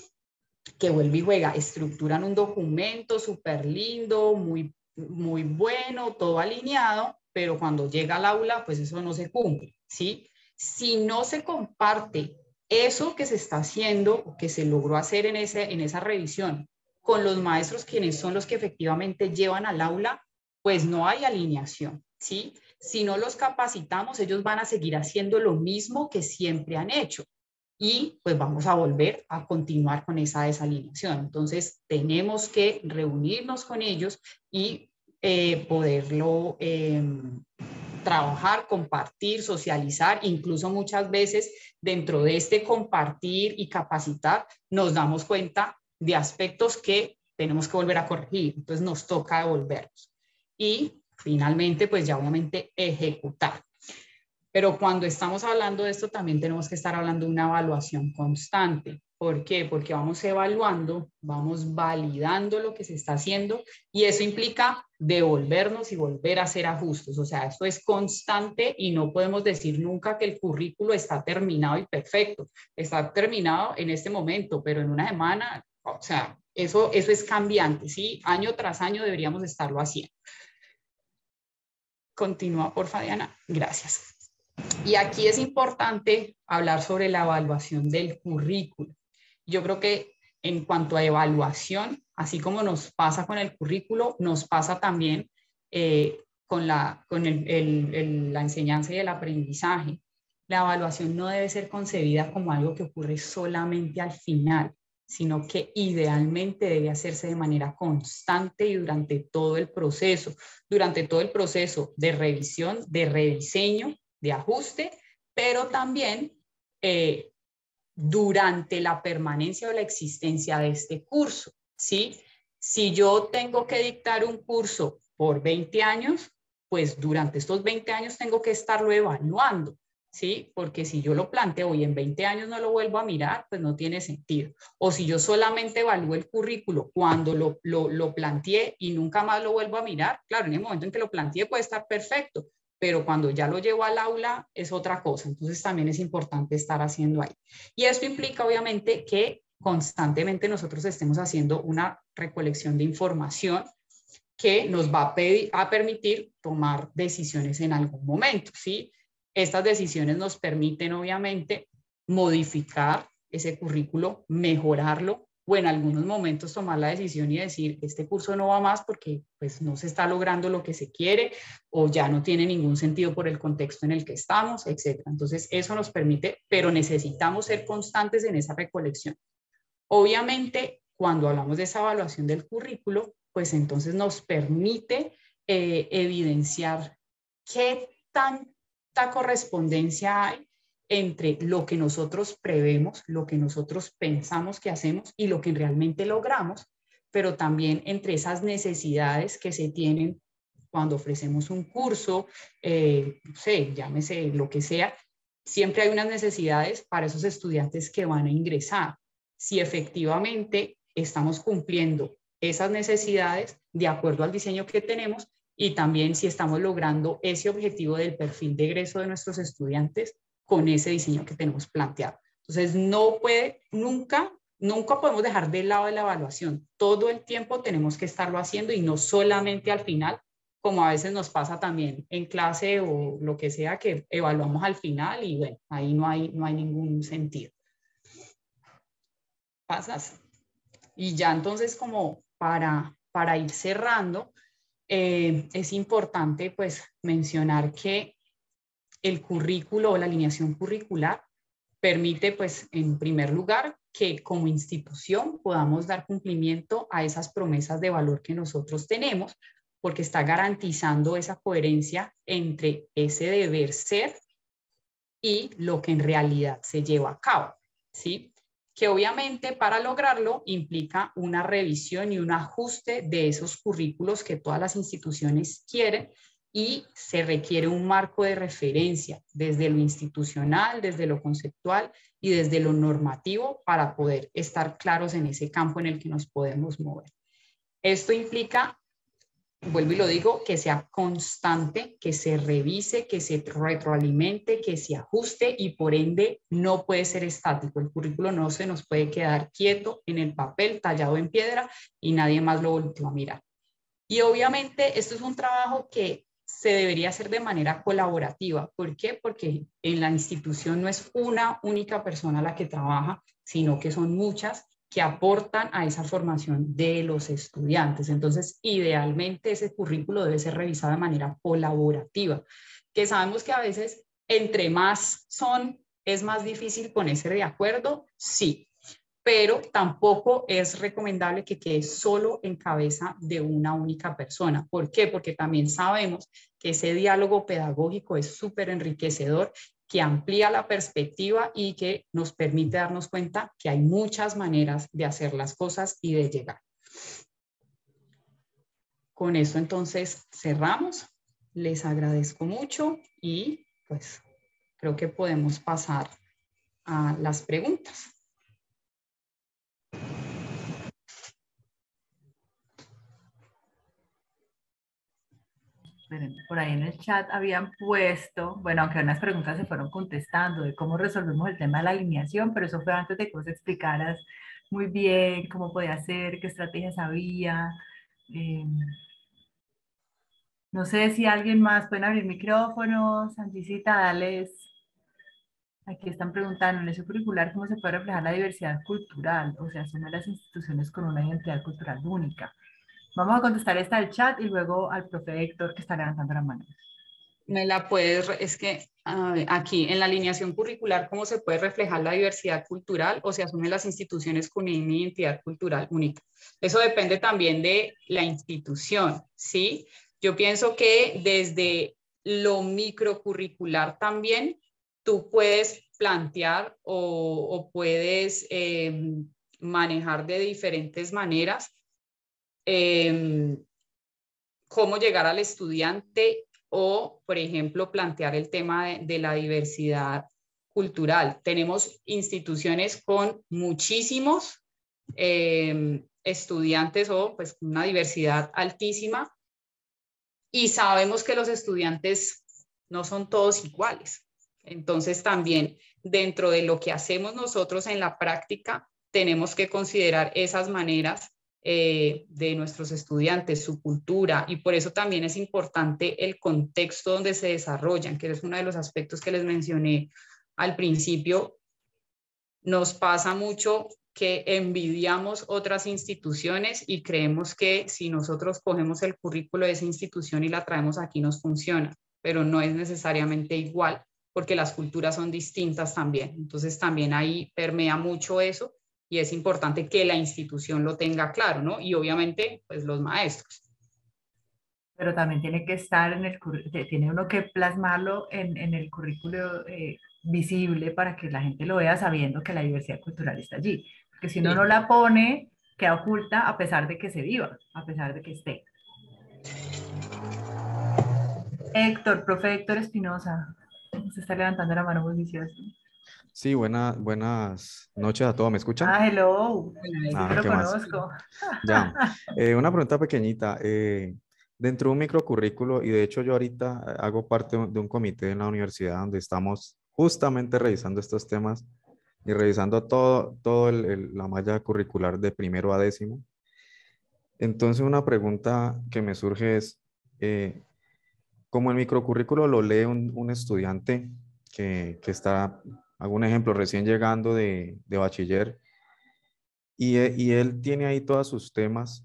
que vuelve y juega, estructuran un documento súper lindo, muy, muy bueno, todo alineado, pero cuando llega al aula, pues eso no se cumple, ¿sí? Si no se comparte eso que se está haciendo o que se logró hacer en, ese, en esa revisión con los maestros, quienes son los que efectivamente llevan al aula, pues no hay alineación, ¿sí? Si no los capacitamos, ellos van a seguir haciendo lo mismo que siempre han hecho y pues vamos a volver a continuar con esa desalineación. Entonces, tenemos que reunirnos con ellos y eh, poderlo eh, trabajar, compartir, socializar, incluso muchas veces dentro de este compartir y capacitar, nos damos cuenta de aspectos que tenemos que volver a corregir, entonces nos toca devolvernos. Y finalmente, pues ya obviamente ejecutar. Pero cuando estamos hablando de esto, también tenemos que estar hablando de una evaluación constante. ¿Por qué? Porque vamos evaluando, vamos validando lo que se está haciendo y eso implica devolvernos y volver a hacer ajustes. O sea, esto es constante y no podemos decir nunca que el currículo está terminado y perfecto. Está terminado en este momento, pero en una semana, o sea, eso, eso es cambiante, ¿sí? Año tras año deberíamos estarlo haciendo. Continúa, porfa, Diana. Gracias. Y aquí es importante hablar sobre la evaluación del currículo. Yo creo que en cuanto a evaluación, así como nos pasa con el currículo, nos pasa también eh, con, la, con el, el, el, la enseñanza y el aprendizaje. La evaluación no debe ser concebida como algo que ocurre solamente al final, sino que idealmente debe hacerse de manera constante y durante todo el proceso, durante todo el proceso de revisión, de rediseño, de ajuste, pero también eh, durante la permanencia o la existencia de este curso, ¿sí? Si yo tengo que dictar un curso por veinte años, pues durante estos veinte años tengo que estarlo evaluando, ¿sí? Porque si yo lo planteo y en veinte años no lo vuelvo a mirar, pues no tiene sentido. O si yo solamente evalúo el currículo cuando lo, lo, lo planteé y nunca más lo vuelvo a mirar, claro, en el momento en que lo planteé puede estar perfecto, pero cuando ya lo llevo al aula es otra cosa. Entonces también es importante estar haciendo ahí. Y esto implica obviamente que constantemente nosotros estemos haciendo una recolección de información que nos va a, pedir, a permitir tomar decisiones en algún momento, ¿sí? Estas decisiones nos permiten obviamente modificar ese currículo, mejorarlo, o en algunos momentos tomar la decisión y decir, este curso no va más porque pues, no se está logrando lo que se quiere o ya no tiene ningún sentido por el contexto en el que estamos, etcétera. Entonces, eso nos permite, pero necesitamos ser constantes en esa recolección. Obviamente, cuando hablamos de esa evaluación del currículo, pues entonces nos permite eh, evidenciar qué tanta correspondencia hay entre lo que nosotros prevemos, lo que nosotros pensamos que hacemos y lo que realmente logramos, pero también entre esas necesidades que se tienen cuando ofrecemos un curso, eh, no sé, llámese lo que sea, siempre hay unas necesidades para esos estudiantes que van a ingresar. Si efectivamente estamos cumpliendo esas necesidades de acuerdo al diseño que tenemos y también si estamos logrando ese objetivo del perfil de egreso de nuestros estudiantes con ese diseño que tenemos planteado. Entonces, no puede, nunca, nunca podemos dejar de lado de la evaluación. Todo el tiempo tenemos que estarlo haciendo y no solamente al final, como a veces nos pasa también en clase o lo que sea, que evaluamos al final y bueno, ahí no hay, no hay ningún sentido. Pasas. Y ya entonces como para, para ir cerrando, eh, es importante pues mencionar que el currículo o la alineación curricular permite pues en primer lugar que como institución podamos dar cumplimiento a esas promesas de valor que nosotros tenemos, porque está garantizando esa coherencia entre ese deber ser y lo que en realidad se lleva a cabo, ¿sí? Que obviamente para lograrlo implica una revisión y un ajuste de esos currículos que todas las instituciones quieren y se requiere un marco de referencia desde lo institucional, desde lo conceptual y desde lo normativo para poder estar claros en ese campo en el que nos podemos mover. Esto implica, vuelvo y lo digo, que sea constante, que se revise, que se retroalimente, que se ajuste y por ende no puede ser estático. El currículo no se nos puede quedar quieto en el papel, tallado en piedra y nadie más lo volvió a mirar. Y obviamente esto es un trabajo que se debería hacer de manera colaborativa. ¿Por qué? Porque en la institución no es una única persona la que trabaja, sino que son muchas que aportan a esa formación de los estudiantes. Entonces, idealmente ese currículo debe ser revisado de manera colaborativa, que sabemos que a veces entre más son, es más difícil ponerse de acuerdo, sí, pero tampoco es recomendable que quede solo en cabeza de una única persona. ¿Por qué? Porque también sabemos que ese diálogo pedagógico es súper enriquecedor, que amplía la perspectiva y que nos permite darnos cuenta que hay muchas maneras de hacer las cosas y de llegar. Con eso entonces cerramos. Les agradezco mucho y pues creo que podemos pasar a las preguntas. Por ahí en el chat habían puesto, bueno, aunque unas preguntas se fueron contestando de cómo resolvemos el tema de la alineación, pero eso fue antes de que vos explicaras muy bien cómo podía ser, qué estrategias había. Eh, no sé si alguien más puede abrir micrófonos, Angisita, dales Aquí están preguntando, en ese curricular, ¿cómo se puede reflejar la diversidad cultural? O sea, asume las instituciones con una identidad cultural única. Vamos a contestar esta al chat y luego al profe Héctor que está levantando la mano. Me la puedes, re- es que a ver, aquí en la alineación curricular, ¿cómo se puede reflejar la diversidad cultural o se asumen las instituciones con una identidad cultural única? Eso depende también de la institución, ¿sí? Yo pienso que desde lo microcurricular también tú puedes plantear o, o puedes eh, manejar de diferentes maneras eh, cómo llegar al estudiante o, por ejemplo, plantear el tema de, de la diversidad cultural. Tenemos instituciones con muchísimos eh, estudiantes o pues una diversidad altísima y sabemos que los estudiantes no son todos iguales. Entonces también dentro de lo que hacemos nosotros en la práctica tenemos que considerar esas maneras eh, de nuestros estudiantes, su cultura, y por eso también es importante el contexto donde se desarrollan, que es uno de los aspectos que les mencioné al principio. Nos pasa mucho que envidiamos otras instituciones y creemos que si nosotros cogemos el currículo de esa institución y la traemos aquí nos funciona, pero no es necesariamente igual porque las culturas son distintas también. Entonces también ahí permea mucho eso y es importante que la institución lo tenga claro, ¿no? Y obviamente, pues los maestros. Pero también tiene que estar en el currículo, tiene uno que plasmarlo en, en el currículo eh, visible para que la gente lo vea sabiendo que la diversidad cultural está allí. Porque si uno no Sí. la pone, queda oculta a pesar de que se viva, a pesar de que esté. Héctor, profe Héctor Espinosa, se está levantando la mano muy vicioso. Sí, buena, buenas noches a todos. ¿Me escuchan? Ah, hello, sí que Ah, lo ¿qué más? conozco. Ya. Eh, una pregunta pequeñita. Eh, dentro de un microcurrículo, y de hecho yo ahorita eh, hago parte de un comité en la universidad donde estamos justamente revisando estos temas y revisando todo, todo el- el- la malla curricular de primero a décimo. Entonces una pregunta que me surge es, eh, como el microcurrículo lo lee un, un estudiante que, que está, hago un ejemplo, recién llegando de, de bachiller, y, e- y él tiene ahí todos sus temas,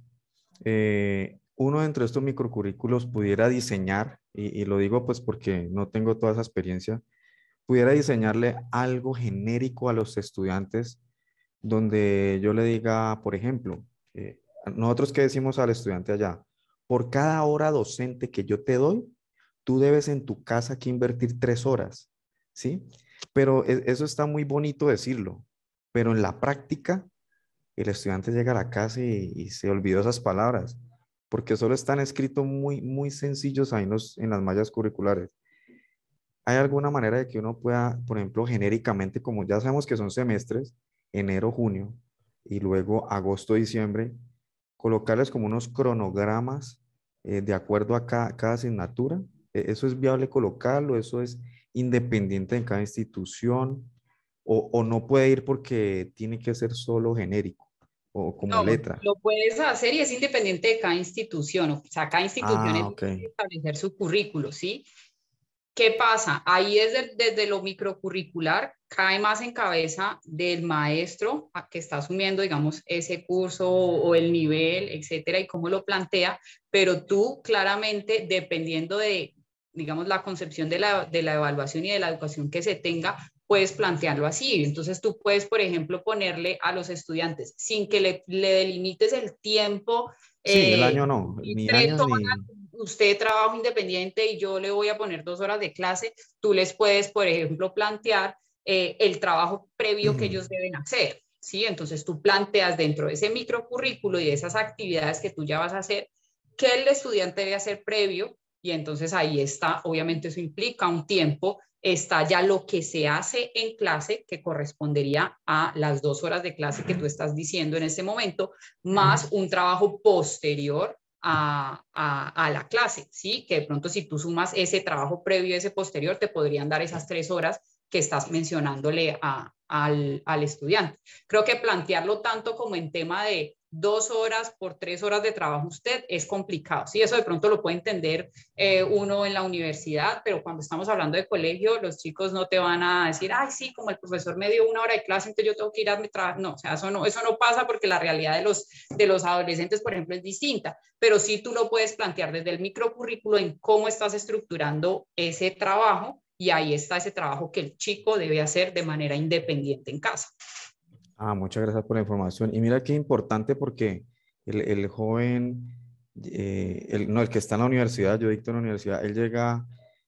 eh, uno dentro de estos microcurrículos pudiera diseñar, y, y lo digo pues porque no tengo toda esa experiencia, pudiera diseñarle algo genérico a los estudiantes donde yo le diga, por ejemplo, eh, nosotros qué decimos al estudiante allá, por cada hora docente que yo te doy, tú debes en tu casa que invertir tres horas, ¿sí? Pero e- eso está muy bonito decirlo, pero en la práctica el estudiante llega a la casa y, y se olvidó esas palabras, porque solo están escritos muy, muy sencillos ahí en, los- en las mallas curriculares. ¿Hay alguna manera de que uno pueda, por ejemplo, genéricamente, como ya sabemos que son semestres, enero, junio, y luego agosto, diciembre, colocarles como unos cronogramas eh, de acuerdo a cada, cada asignatura? ¿E- ¿Eso es viable colocarlo? ¿Eso es independiente en cada institución? ¿O, o no puede ir porque tiene que ser solo genérico o como No, letra? lo puedes hacer y es independiente de cada institución. O sea, cada institución Ah, ok. elige establecer su currículo, ¿sí? ¿Qué pasa? Ahí desde, desde lo microcurricular cae más en cabeza del maestro a- que está asumiendo, digamos, ese curso o, o el nivel, etcétera, y cómo lo plantea, pero tú claramente, dependiendo de, digamos, la concepción de la, de la evaluación y de la educación que se tenga, puedes plantearlo así. Entonces tú puedes, por ejemplo, ponerle a los estudiantes, sin que le, le delimites el tiempo, Sí, el eh, año no, y ni tres años ni... usted trabajo independiente y yo le voy a poner dos horas de clase, tú les puedes, por ejemplo, plantear eh, el trabajo previo que ellos deben hacer, ¿sí? Entonces tú planteas dentro de ese microcurrículo y de esas actividades que tú ya vas a hacer, qué el estudiante debe hacer previo y entonces ahí está, obviamente eso implica un tiempo, está ya lo que se hace en clase que correspondería a las dos horas de clase que tú estás diciendo en ese momento, más un trabajo posterior a, a, a, la clase, ¿sí? Que de pronto si tú sumas ese trabajo previo y ese posterior, te podrían dar esas tres horas que estás mencionándole a, al, al estudiante. Creo que plantearlo tanto como en tema de dos horas por tres horas de trabajo usted es complicado. Sí, eso de pronto lo puede entender eh, uno en la universidad, pero cuando estamos hablando de colegio, los chicos no te van a decir, ay, sí, como el profesor me dio una hora de clase, entonces yo tengo que ir a mi trabajo. No, o sea, eso no, eso no pasa porque la realidad de los, de los adolescentes, por ejemplo, es distinta, pero sí tú lo puedes plantear desde el microcurrículo en cómo estás estructurando ese trabajo, y ahí está ese trabajo que el chico debe hacer de manera independiente en casa. Ah, muchas gracias por la información. Y mira qué importante porque el, el joven, eh, el, no, el que está en la universidad, yo dicto en la universidad, él llega,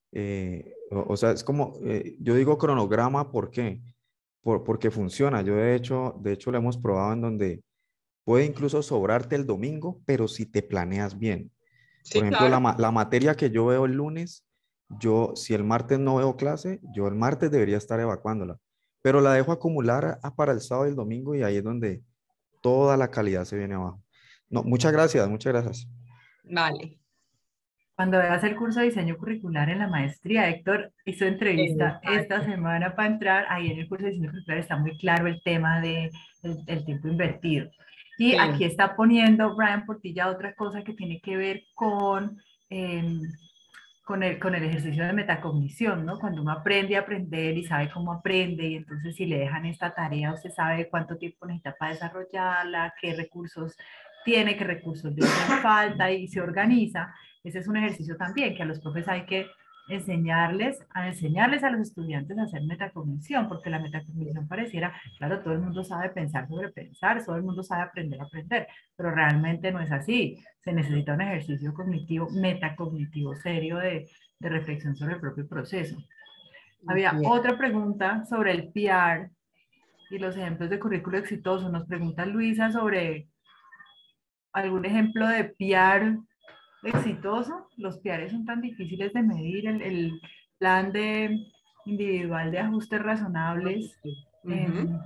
eh, o, o sea, es como, eh, yo digo cronograma, ¿por qué? Por, porque funciona. Yo de hecho, de hecho lo hemos probado en donde puede incluso sobrarte el domingo, pero si te planeas bien. Por Sí, ejemplo, claro. la, ma- la materia que yo veo el lunes, yo, si el martes no veo clase, yo el martes debería estar evacuándola, pero la dejo acumular a- para el sábado y el domingo y ahí es donde toda la calidad se viene abajo. No, muchas gracias, muchas gracias. Vale. Cuando veas el curso de diseño curricular en la maestría, Héctor hizo entrevista esta Exacto. semana para entrar. Ahí en el curso de diseño curricular está muy claro el tema de, del, del tiempo invertido. Y aquí Sí. está poniendo Brian Portilla otra cosa que tiene que ver con, eh, con, el, con el ejercicio de metacognición, ¿no? Cuando uno aprende a aprender y sabe cómo aprende, y entonces si le dejan esta tarea, usted sabe cuánto tiempo necesita para desarrollarla, qué recursos tiene, qué recursos le hacen falta y se organiza. Ese es un ejercicio también que a los profes hay que enseñarles, a enseñarles a los estudiantes a hacer metacognición, porque la metacognición pareciera, claro, todo el mundo sabe pensar sobre pensar, todo el mundo sabe aprender a aprender, pero realmente no es así. Se necesita un ejercicio cognitivo, metacognitivo serio de, de reflexión sobre el propio proceso. Había Bien. otra pregunta sobre el P R y los ejemplos de currículo exitoso. Nos pregunta Luisa sobre algún ejemplo de P R exitoso. Los P R son tan difíciles de medir. El, el plan de individual de ajustes razonables. Eh, Uh-huh.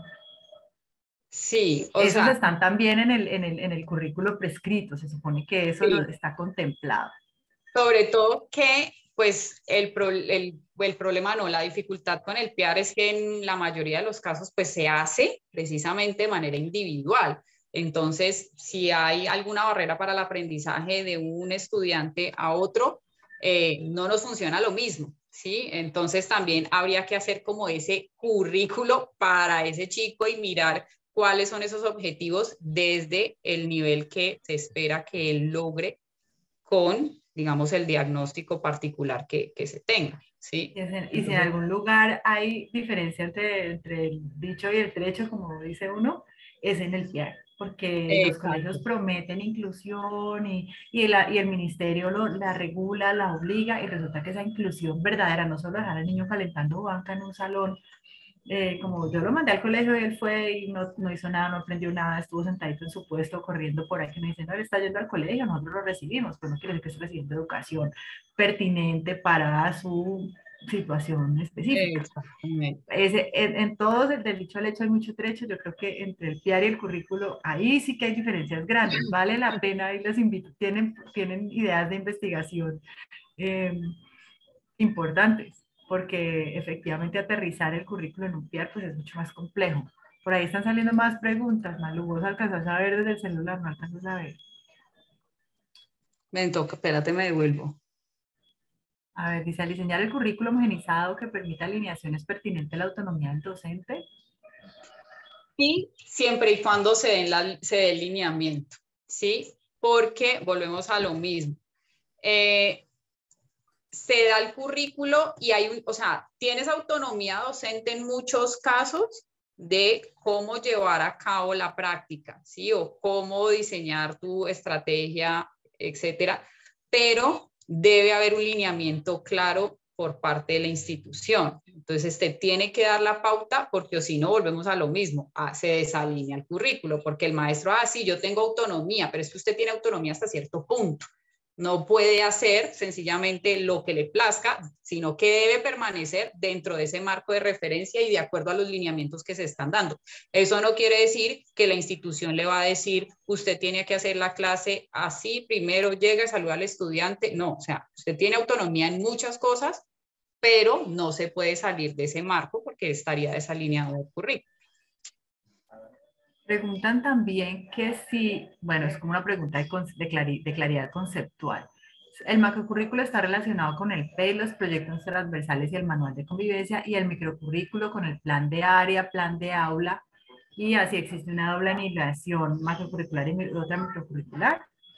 Sí, o esos sea, están también en el, en, el, en el currículo prescrito. Se supone que eso lo sí. está contemplado. Sobre todo que, pues, el, pro, el, el problema no, la dificultad con el P I A R es que en la mayoría de los casos, pues, se hace precisamente de manera individual. Entonces, si hay alguna barrera para el aprendizaje de un estudiante a otro, eh, no nos funciona lo mismo, ¿sí? Entonces, también habría que hacer como ese currículo para ese chico y mirar cuáles son esos objetivos desde el nivel que se espera que él logre con, digamos, el diagnóstico particular que, que se tenga, ¿sí? Y, es en, y si en Entonces, algún lugar hay diferencia entre, entre el dicho y el trecho, como dice uno, es en el P I A R, porque los colegios exacto. prometen inclusión y, y, el, y el ministerio lo, la regula, la obliga, y resulta que esa inclusión verdadera, no solo dejar al niño calentando banca en un salón, eh, como yo lo mandé al colegio y él fue y no, no hizo nada, no aprendió nada, estuvo sentadito en su puesto corriendo por ahí, que me dicen, no, él está yendo al colegio, nosotros lo recibimos, pero no quiere decir que esté recibiendo educación pertinente para su situación específica. Exactamente. Ese, en, en todos, el del dicho al hecho hay mucho trecho. Yo creo que entre el P I A R y el currículo, ahí sí que hay diferencias grandes. Vale la pena y les invito, tienen, tienen ideas de investigación eh, importantes, porque efectivamente aterrizar el currículo en un P I A R pues es mucho más complejo. Por ahí están saliendo más preguntas, Malu, vos alcanzás a ver desde el celular, no alcanzas a ver. Me toca, espérate, me devuelvo. A ver, dice, al diseñar el currículo homogenizado que permita alineaciones pertinentes a la autonomía del docente. Y siempre y cuando se den la, se dé el lineamiento, ¿sí? Porque volvemos a lo mismo. Eh, se da el currículo y hay un, o sea, tienes autonomía docente en muchos casos de cómo llevar a cabo la práctica, ¿sí? O cómo diseñar tu estrategia, etcétera, pero debe haber un lineamiento claro por parte de la institución. Entonces, te tiene que dar la pauta porque o si no, volvemos a lo mismo, ah, se desalinea el currículo, porque el maestro, ah, sí, yo tengo autonomía, pero es que usted tiene autonomía hasta cierto punto. No puede hacer sencillamente lo que le plazca, sino que debe permanecer dentro de ese marco de referencia y de acuerdo a los lineamientos que se están dando. Eso no quiere decir que la institución le va a decir, usted tiene que hacer la clase así, primero llega y saluda al estudiante. No, o sea, usted tiene autonomía en muchas cosas, pero no se puede salir de ese marco porque estaría desalineado del currículo. Preguntan también que si, bueno, es como una pregunta de, de, clari de claridad conceptual. El macrocurrículo está relacionado con el P E I, los proyectos transversales y el manual de convivencia, y el microcurrículo con el plan de área, plan de aula, y así existe una doble aniquilación macrocurricular y otra microcurricular.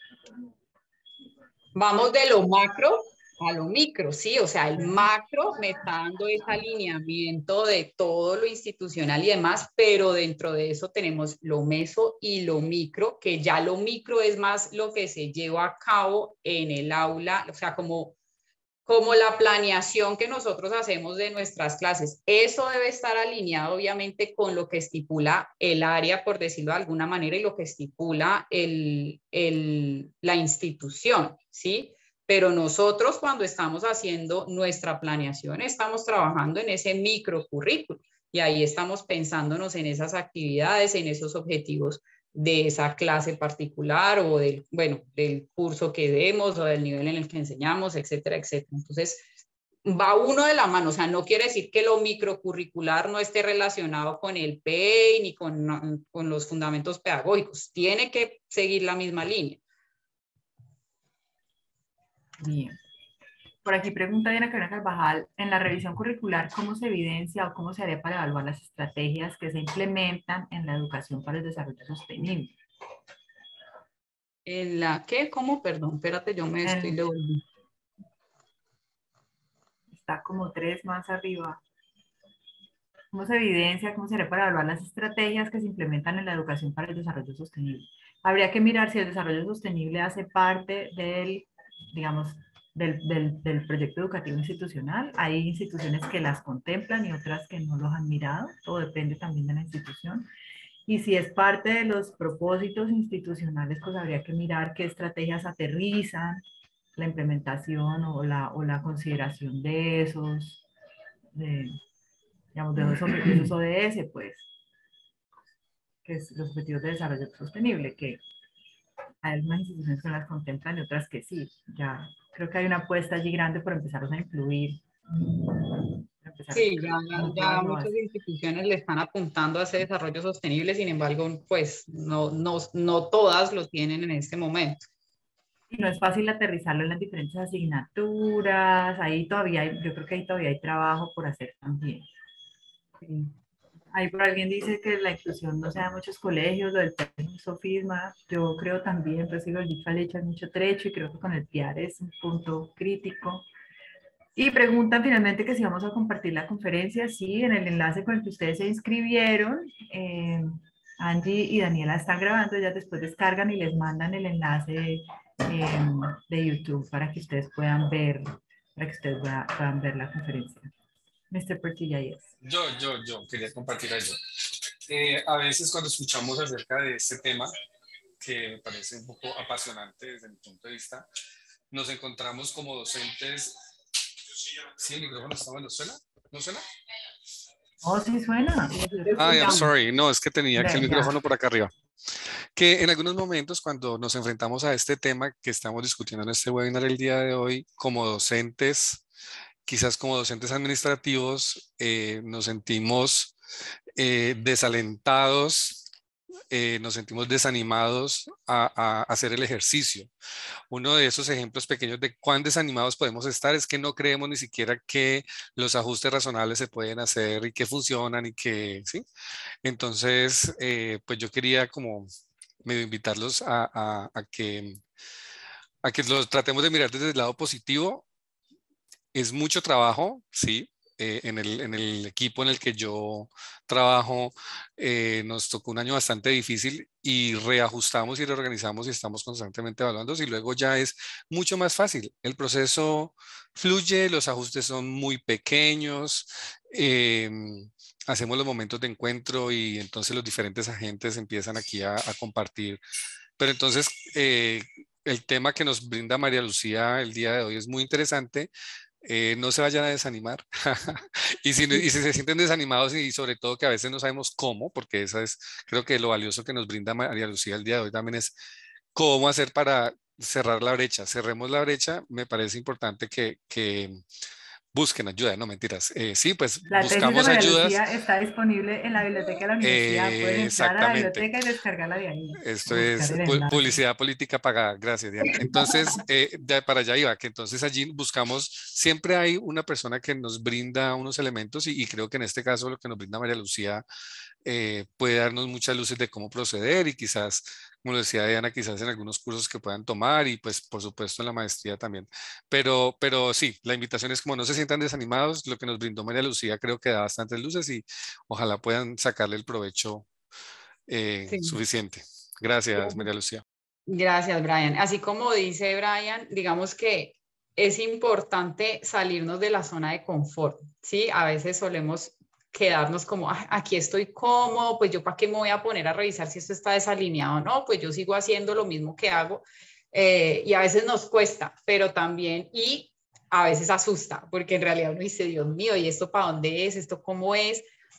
Vamos de lo macro a lo micro, ¿sí? O sea, el macro me está dando ese alineamiento de todo lo institucional y demás, pero dentro de eso tenemos lo meso y lo micro, que ya lo micro es más lo que se lleva a cabo en el aula, o sea, como, como la planeación que nosotros hacemos de nuestras clases. Eso debe estar alineado, obviamente, con lo que estipula el área, por decirlo de alguna manera, y lo que estipula el, el, la institución, ¿sí? Pero nosotros cuando estamos haciendo nuestra planeación estamos trabajando en ese microcurrículo y ahí estamos pensándonos en esas actividades, en esos objetivos de esa clase particular o del, bueno, del curso que demos o del nivel en el que enseñamos, etcétera, etcétera. Entonces, va uno de la mano, o sea, no quiere decir que lo microcurricular no esté relacionado con el P E I ni con, con los fundamentos pedagógicos, tiene que seguir la misma línea. Bien. Por aquí pregunta Diana Carolina Carvajal, en la revisión curricular, ¿cómo se evidencia o cómo se haría para evaluar las estrategias que se implementan en la educación para el desarrollo sostenible? ¿En la qué? ¿Cómo? Perdón, espérate, yo me en, estoy devolviendo. Está como tres más arriba. ¿Cómo se evidencia, cómo se haría para evaluar las estrategias que se implementan en la educación para el desarrollo sostenible? Habría que mirar si el desarrollo sostenible hace parte del, digamos, Del, del, del proyecto educativo institucional. Hay instituciones que las contemplan y otras que no los han mirado, todo depende también de la institución. Y si es parte de los propósitos institucionales, pues habría que mirar qué estrategias aterrizan la implementación o la, o la consideración de esos, de, digamos, de esos, de esos O D S, pues, que es los Objetivos de Desarrollo Sostenible, que hay algunas instituciones que las contemplan y otras que sí, ya creo que hay una apuesta allí grande por empezarlos a incluir. Sí, ya, ya muchas instituciones le están apuntando a ese desarrollo sostenible, sin embargo, pues no, no, no todas lo tienen en este momento. Y no es fácil aterrizarlo en las diferentes asignaturas, ahí todavía hay, yo creo que ahí todavía hay trabajo por hacer también. Sí. Ahí por alguien dice que la inclusión no se da en muchos colegios, lo del sofisma, yo creo también, pues sigo el dicho le echan mucho trecho y creo que con el P I A R es un punto crítico. Y preguntan finalmente que si vamos a compartir la conferencia, sí, en el enlace con el que ustedes se inscribieron, eh, Angie y Daniela están grabando, ya después descargan y les mandan el enlace eh, de YouTube para que ustedes puedan ver, para que ustedes puedan ver la conferencia. mister Portilla, yes. Yo, yo, yo quería compartir algo. Eh, a veces cuando escuchamos acerca de este tema, que me parece un poco apasionante desde mi punto de vista, nos encontramos como docentes. ¿Sí el micrófono está bueno? ¿Suena? ¿No suena? Oh, sí suena. Ay, I'm sorry. No, es que tenía aquí el micrófono por acá arriba. Que en algunos momentos cuando nos enfrentamos a este tema que estamos discutiendo en este webinar el día de hoy, como docentes, quizás como docentes administrativos, eh, nos sentimos eh, desalentados, eh, nos sentimos desanimados a, a hacer el ejercicio. Uno de esos ejemplos pequeños de cuán desanimados podemos estar es que no creemos ni siquiera que los ajustes razonables se pueden hacer y que funcionan y que, ¿sí? Entonces, eh, pues yo quería como medio invitarlos a, a, a, que, a que los tratemos de mirar desde el lado positivo. Es mucho trabajo, sí. Eh, en, el, en el equipo en el que yo trabajo eh, nos tocó un año bastante difícil y reajustamos y reorganizamos y estamos constantemente evaluando y luego ya es mucho más fácil. El proceso fluye, los ajustes son muy pequeños, eh, hacemos los momentos de encuentro y entonces los diferentes agentes empiezan aquí a, a compartir. Pero entonces eh, el tema que nos brinda María Lucía el día de hoy es muy interesante. Eh, no se vayan a desanimar y, si, y si se sienten desanimados y sobre todo que a veces no sabemos cómo, porque esa es creo que lo valioso que nos brinda María Lucía el día de hoy también es cómo hacer para cerrar la brecha. Cerremos la brecha, me parece importante que, que busquen ayuda, no mentiras. Eh, sí, pues La tesis de buscamos María ayudas. Lucía está disponible en la biblioteca de la universidad. Eh, Pueden entrar a la exactamente. biblioteca y descargarla de ahí. Esto Buscar es el pu- enlace. publicidad política pagada. Gracias, Diana. Entonces, eh, de- para allá iba, que entonces allí buscamos, siempre hay una persona que nos brinda unos elementos y, y creo que en este caso lo que nos brinda María Lucía eh, puede darnos muchas luces de cómo proceder y quizás, como lo decía Diana, quizás en algunos cursos que puedan tomar y pues por supuesto en la maestría también. Pero, pero sí, la invitación es como no se sientan desanimados, lo que nos brindó María Lucía creo que da bastantes luces y ojalá puedan sacarle el provecho eh, Sí. suficiente. Gracias, María Lucía. Gracias, Brian. Así como dice Brian, digamos que es importante salirnos de la zona de confort, ¿sí? A veces solemos quedarnos como, "Ah, aquí estoy cómodo, pues yo para qué me voy a poner a revisar si esto está desalineado o no, pues yo sigo haciendo lo mismo que hago". Eh, y a veces nos cuesta, pero también, y a veces asusta, porque en realidad uno dice, Dios mío, ¿y esto para dónde es? ¿Esto cómo es?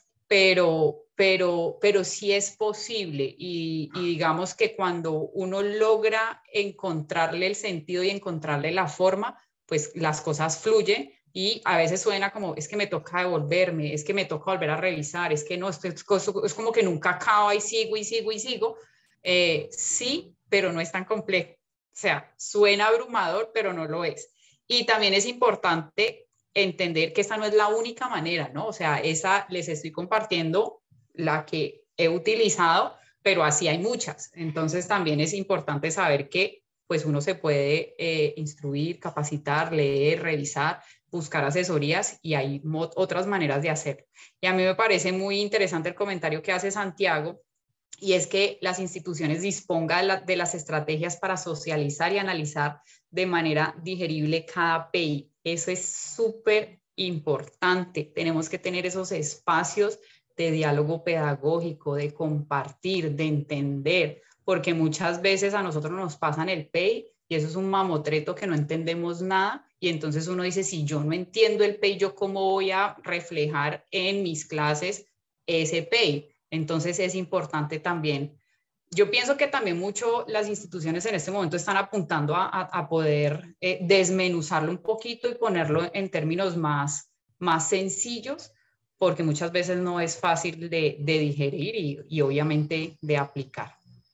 Pero, pero, pero sí es posible y, y digamos que cuando uno logra encontrarle el sentido y encontrarle la forma, pues las cosas fluyen y a veces suena como, es que me toca devolverme, es que me toca volver a revisar, es que no, esto es, es como que nunca acaba y sigo y sigo y sigo. Eh, sí, pero no es tan complejo. O sea, suena abrumador, pero no lo es. Y también es importante entender que esta no es la única manera, ¿no? O sea, esa les estoy compartiendo la que he utilizado, pero así hay muchas. Entonces también es importante saber que pues uno se puede eh, instruir, capacitar, leer, revisar, buscar asesorías y hay otras maneras de hacerlo. Y a mí me parece muy interesante el comentario que hace Santiago, y es que las instituciones dispongan de, la, de las estrategias para socializar y analizar de manera digerible cada P I. Eso es súper importante. Tenemos que tener esos espacios de diálogo pedagógico, de compartir, de entender, porque muchas veces a nosotros nos pasan el P I y eso es un mamotreto que no entendemos nada y entonces uno dice, si yo no entiendo el P I, ¿yo cómo voy a reflejar en mis clases ese P I? Entonces es importante también, yo pienso que también mucho las instituciones en este momento están apuntando a, a, a poder eh, desmenuzarlo un poquito y ponerlo en términos más, más sencillos, porque muchas veces no es fácil de, de digerir y, y obviamente de aplicar.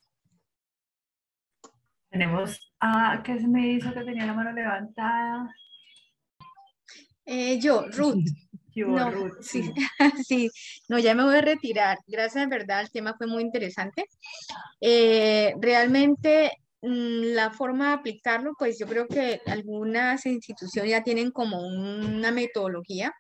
Tenemos a, ¿qué se me hizo que tenía la mano levantada? Eh, yo, Ruth. Yo, No, Ruth, sí, sí. sí, no, ya me voy a retirar. Gracias, de verdad, el tema fue muy interesante. Eh, realmente, mm, la forma de aplicarlo, pues yo creo que algunas instituciones ya tienen como una metodología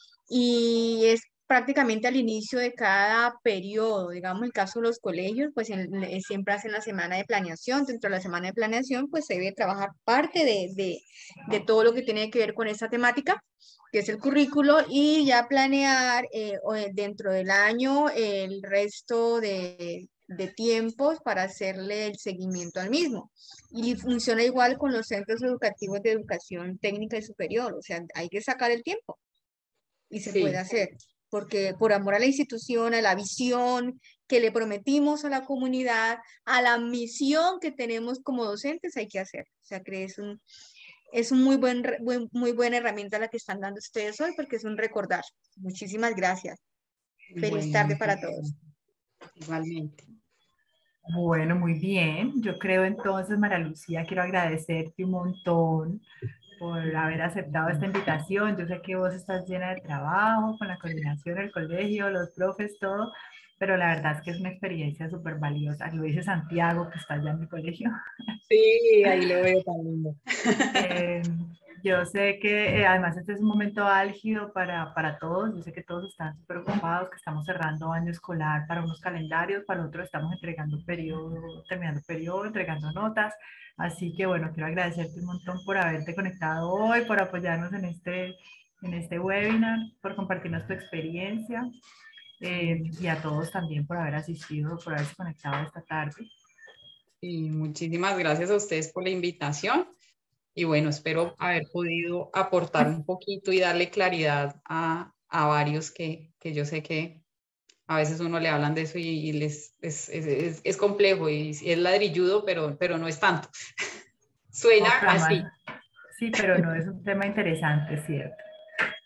y es prácticamente al inicio de cada periodo. Digamos, el caso de los colegios, pues en- eh, siempre hacen la semana de planeación. Dentro de la semana de planeación, pues se debe trabajar parte de, de, de todo lo que tiene que ver con esta temática, que es el currículo, y ya planear eh, o, eh, dentro del año el resto de, de tiempos para hacerle el seguimiento al mismo. Y funciona igual con los centros educativos de educación técnica y superior, o sea, hay que sacar el tiempo y se puede Sí, hacer, porque por amor a la institución, a la visión que le prometimos a la comunidad, a la misión que tenemos como docentes, hay que hacer. O sea, que es un, es un muy, buen, re- buen- muy buena herramienta la que están dando ustedes hoy, porque es un recordar. Muchísimas gracias. Feliz bueno, tarde muchas para todos. gracias. Igualmente. Bueno, muy bien. Yo creo entonces, María Lucía, quiero agradecerte un montón por haber aceptado esta invitación. Yo sé que vos estás llena de trabajo con la coordinación del colegio, los profes, todo, pero la verdad es que es una experiencia súper valiosa. Lo dice Santiago, que está allá en mi colegio. Sí, ahí lo veo tan lindo. Eh, yo sé que eh, además este es un momento álgido para, para todos. Yo sé que todos están súper ocupados, que estamos cerrando año escolar para unos calendarios, para otros estamos entregando periodo, terminando periodo, entregando notas. Así que bueno, quiero agradecerte un montón por haberte conectado hoy, por apoyarnos en este, en este webinar, por compartirnos tu experiencia eh, y a todos también por haber asistido, por haberse conectado esta tarde. Y muchísimas gracias a ustedes por la invitación. Y bueno, espero haber podido aportar un poquito y darle claridad a, a varios que, que yo sé que a veces uno le hablan de eso y, y les, es, es, es, es complejo y, y es ladrilludo, pero, pero no es tanto. Suena Otra así. más. Sí, pero no es un tema interesante, ¿cierto?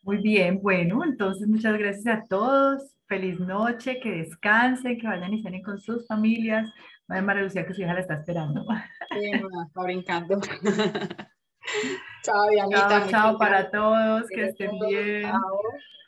Muy bien, bueno, entonces muchas gracias a todos. Feliz noche, que descansen, que vayan y cenen con sus familias. Madre María Lucía, que su hija la está esperando. Sí, no, está brincando. Chao, Dianita. Chao, muchas chao para gracias. todos, que Gracias a estén todos. bien. Chao.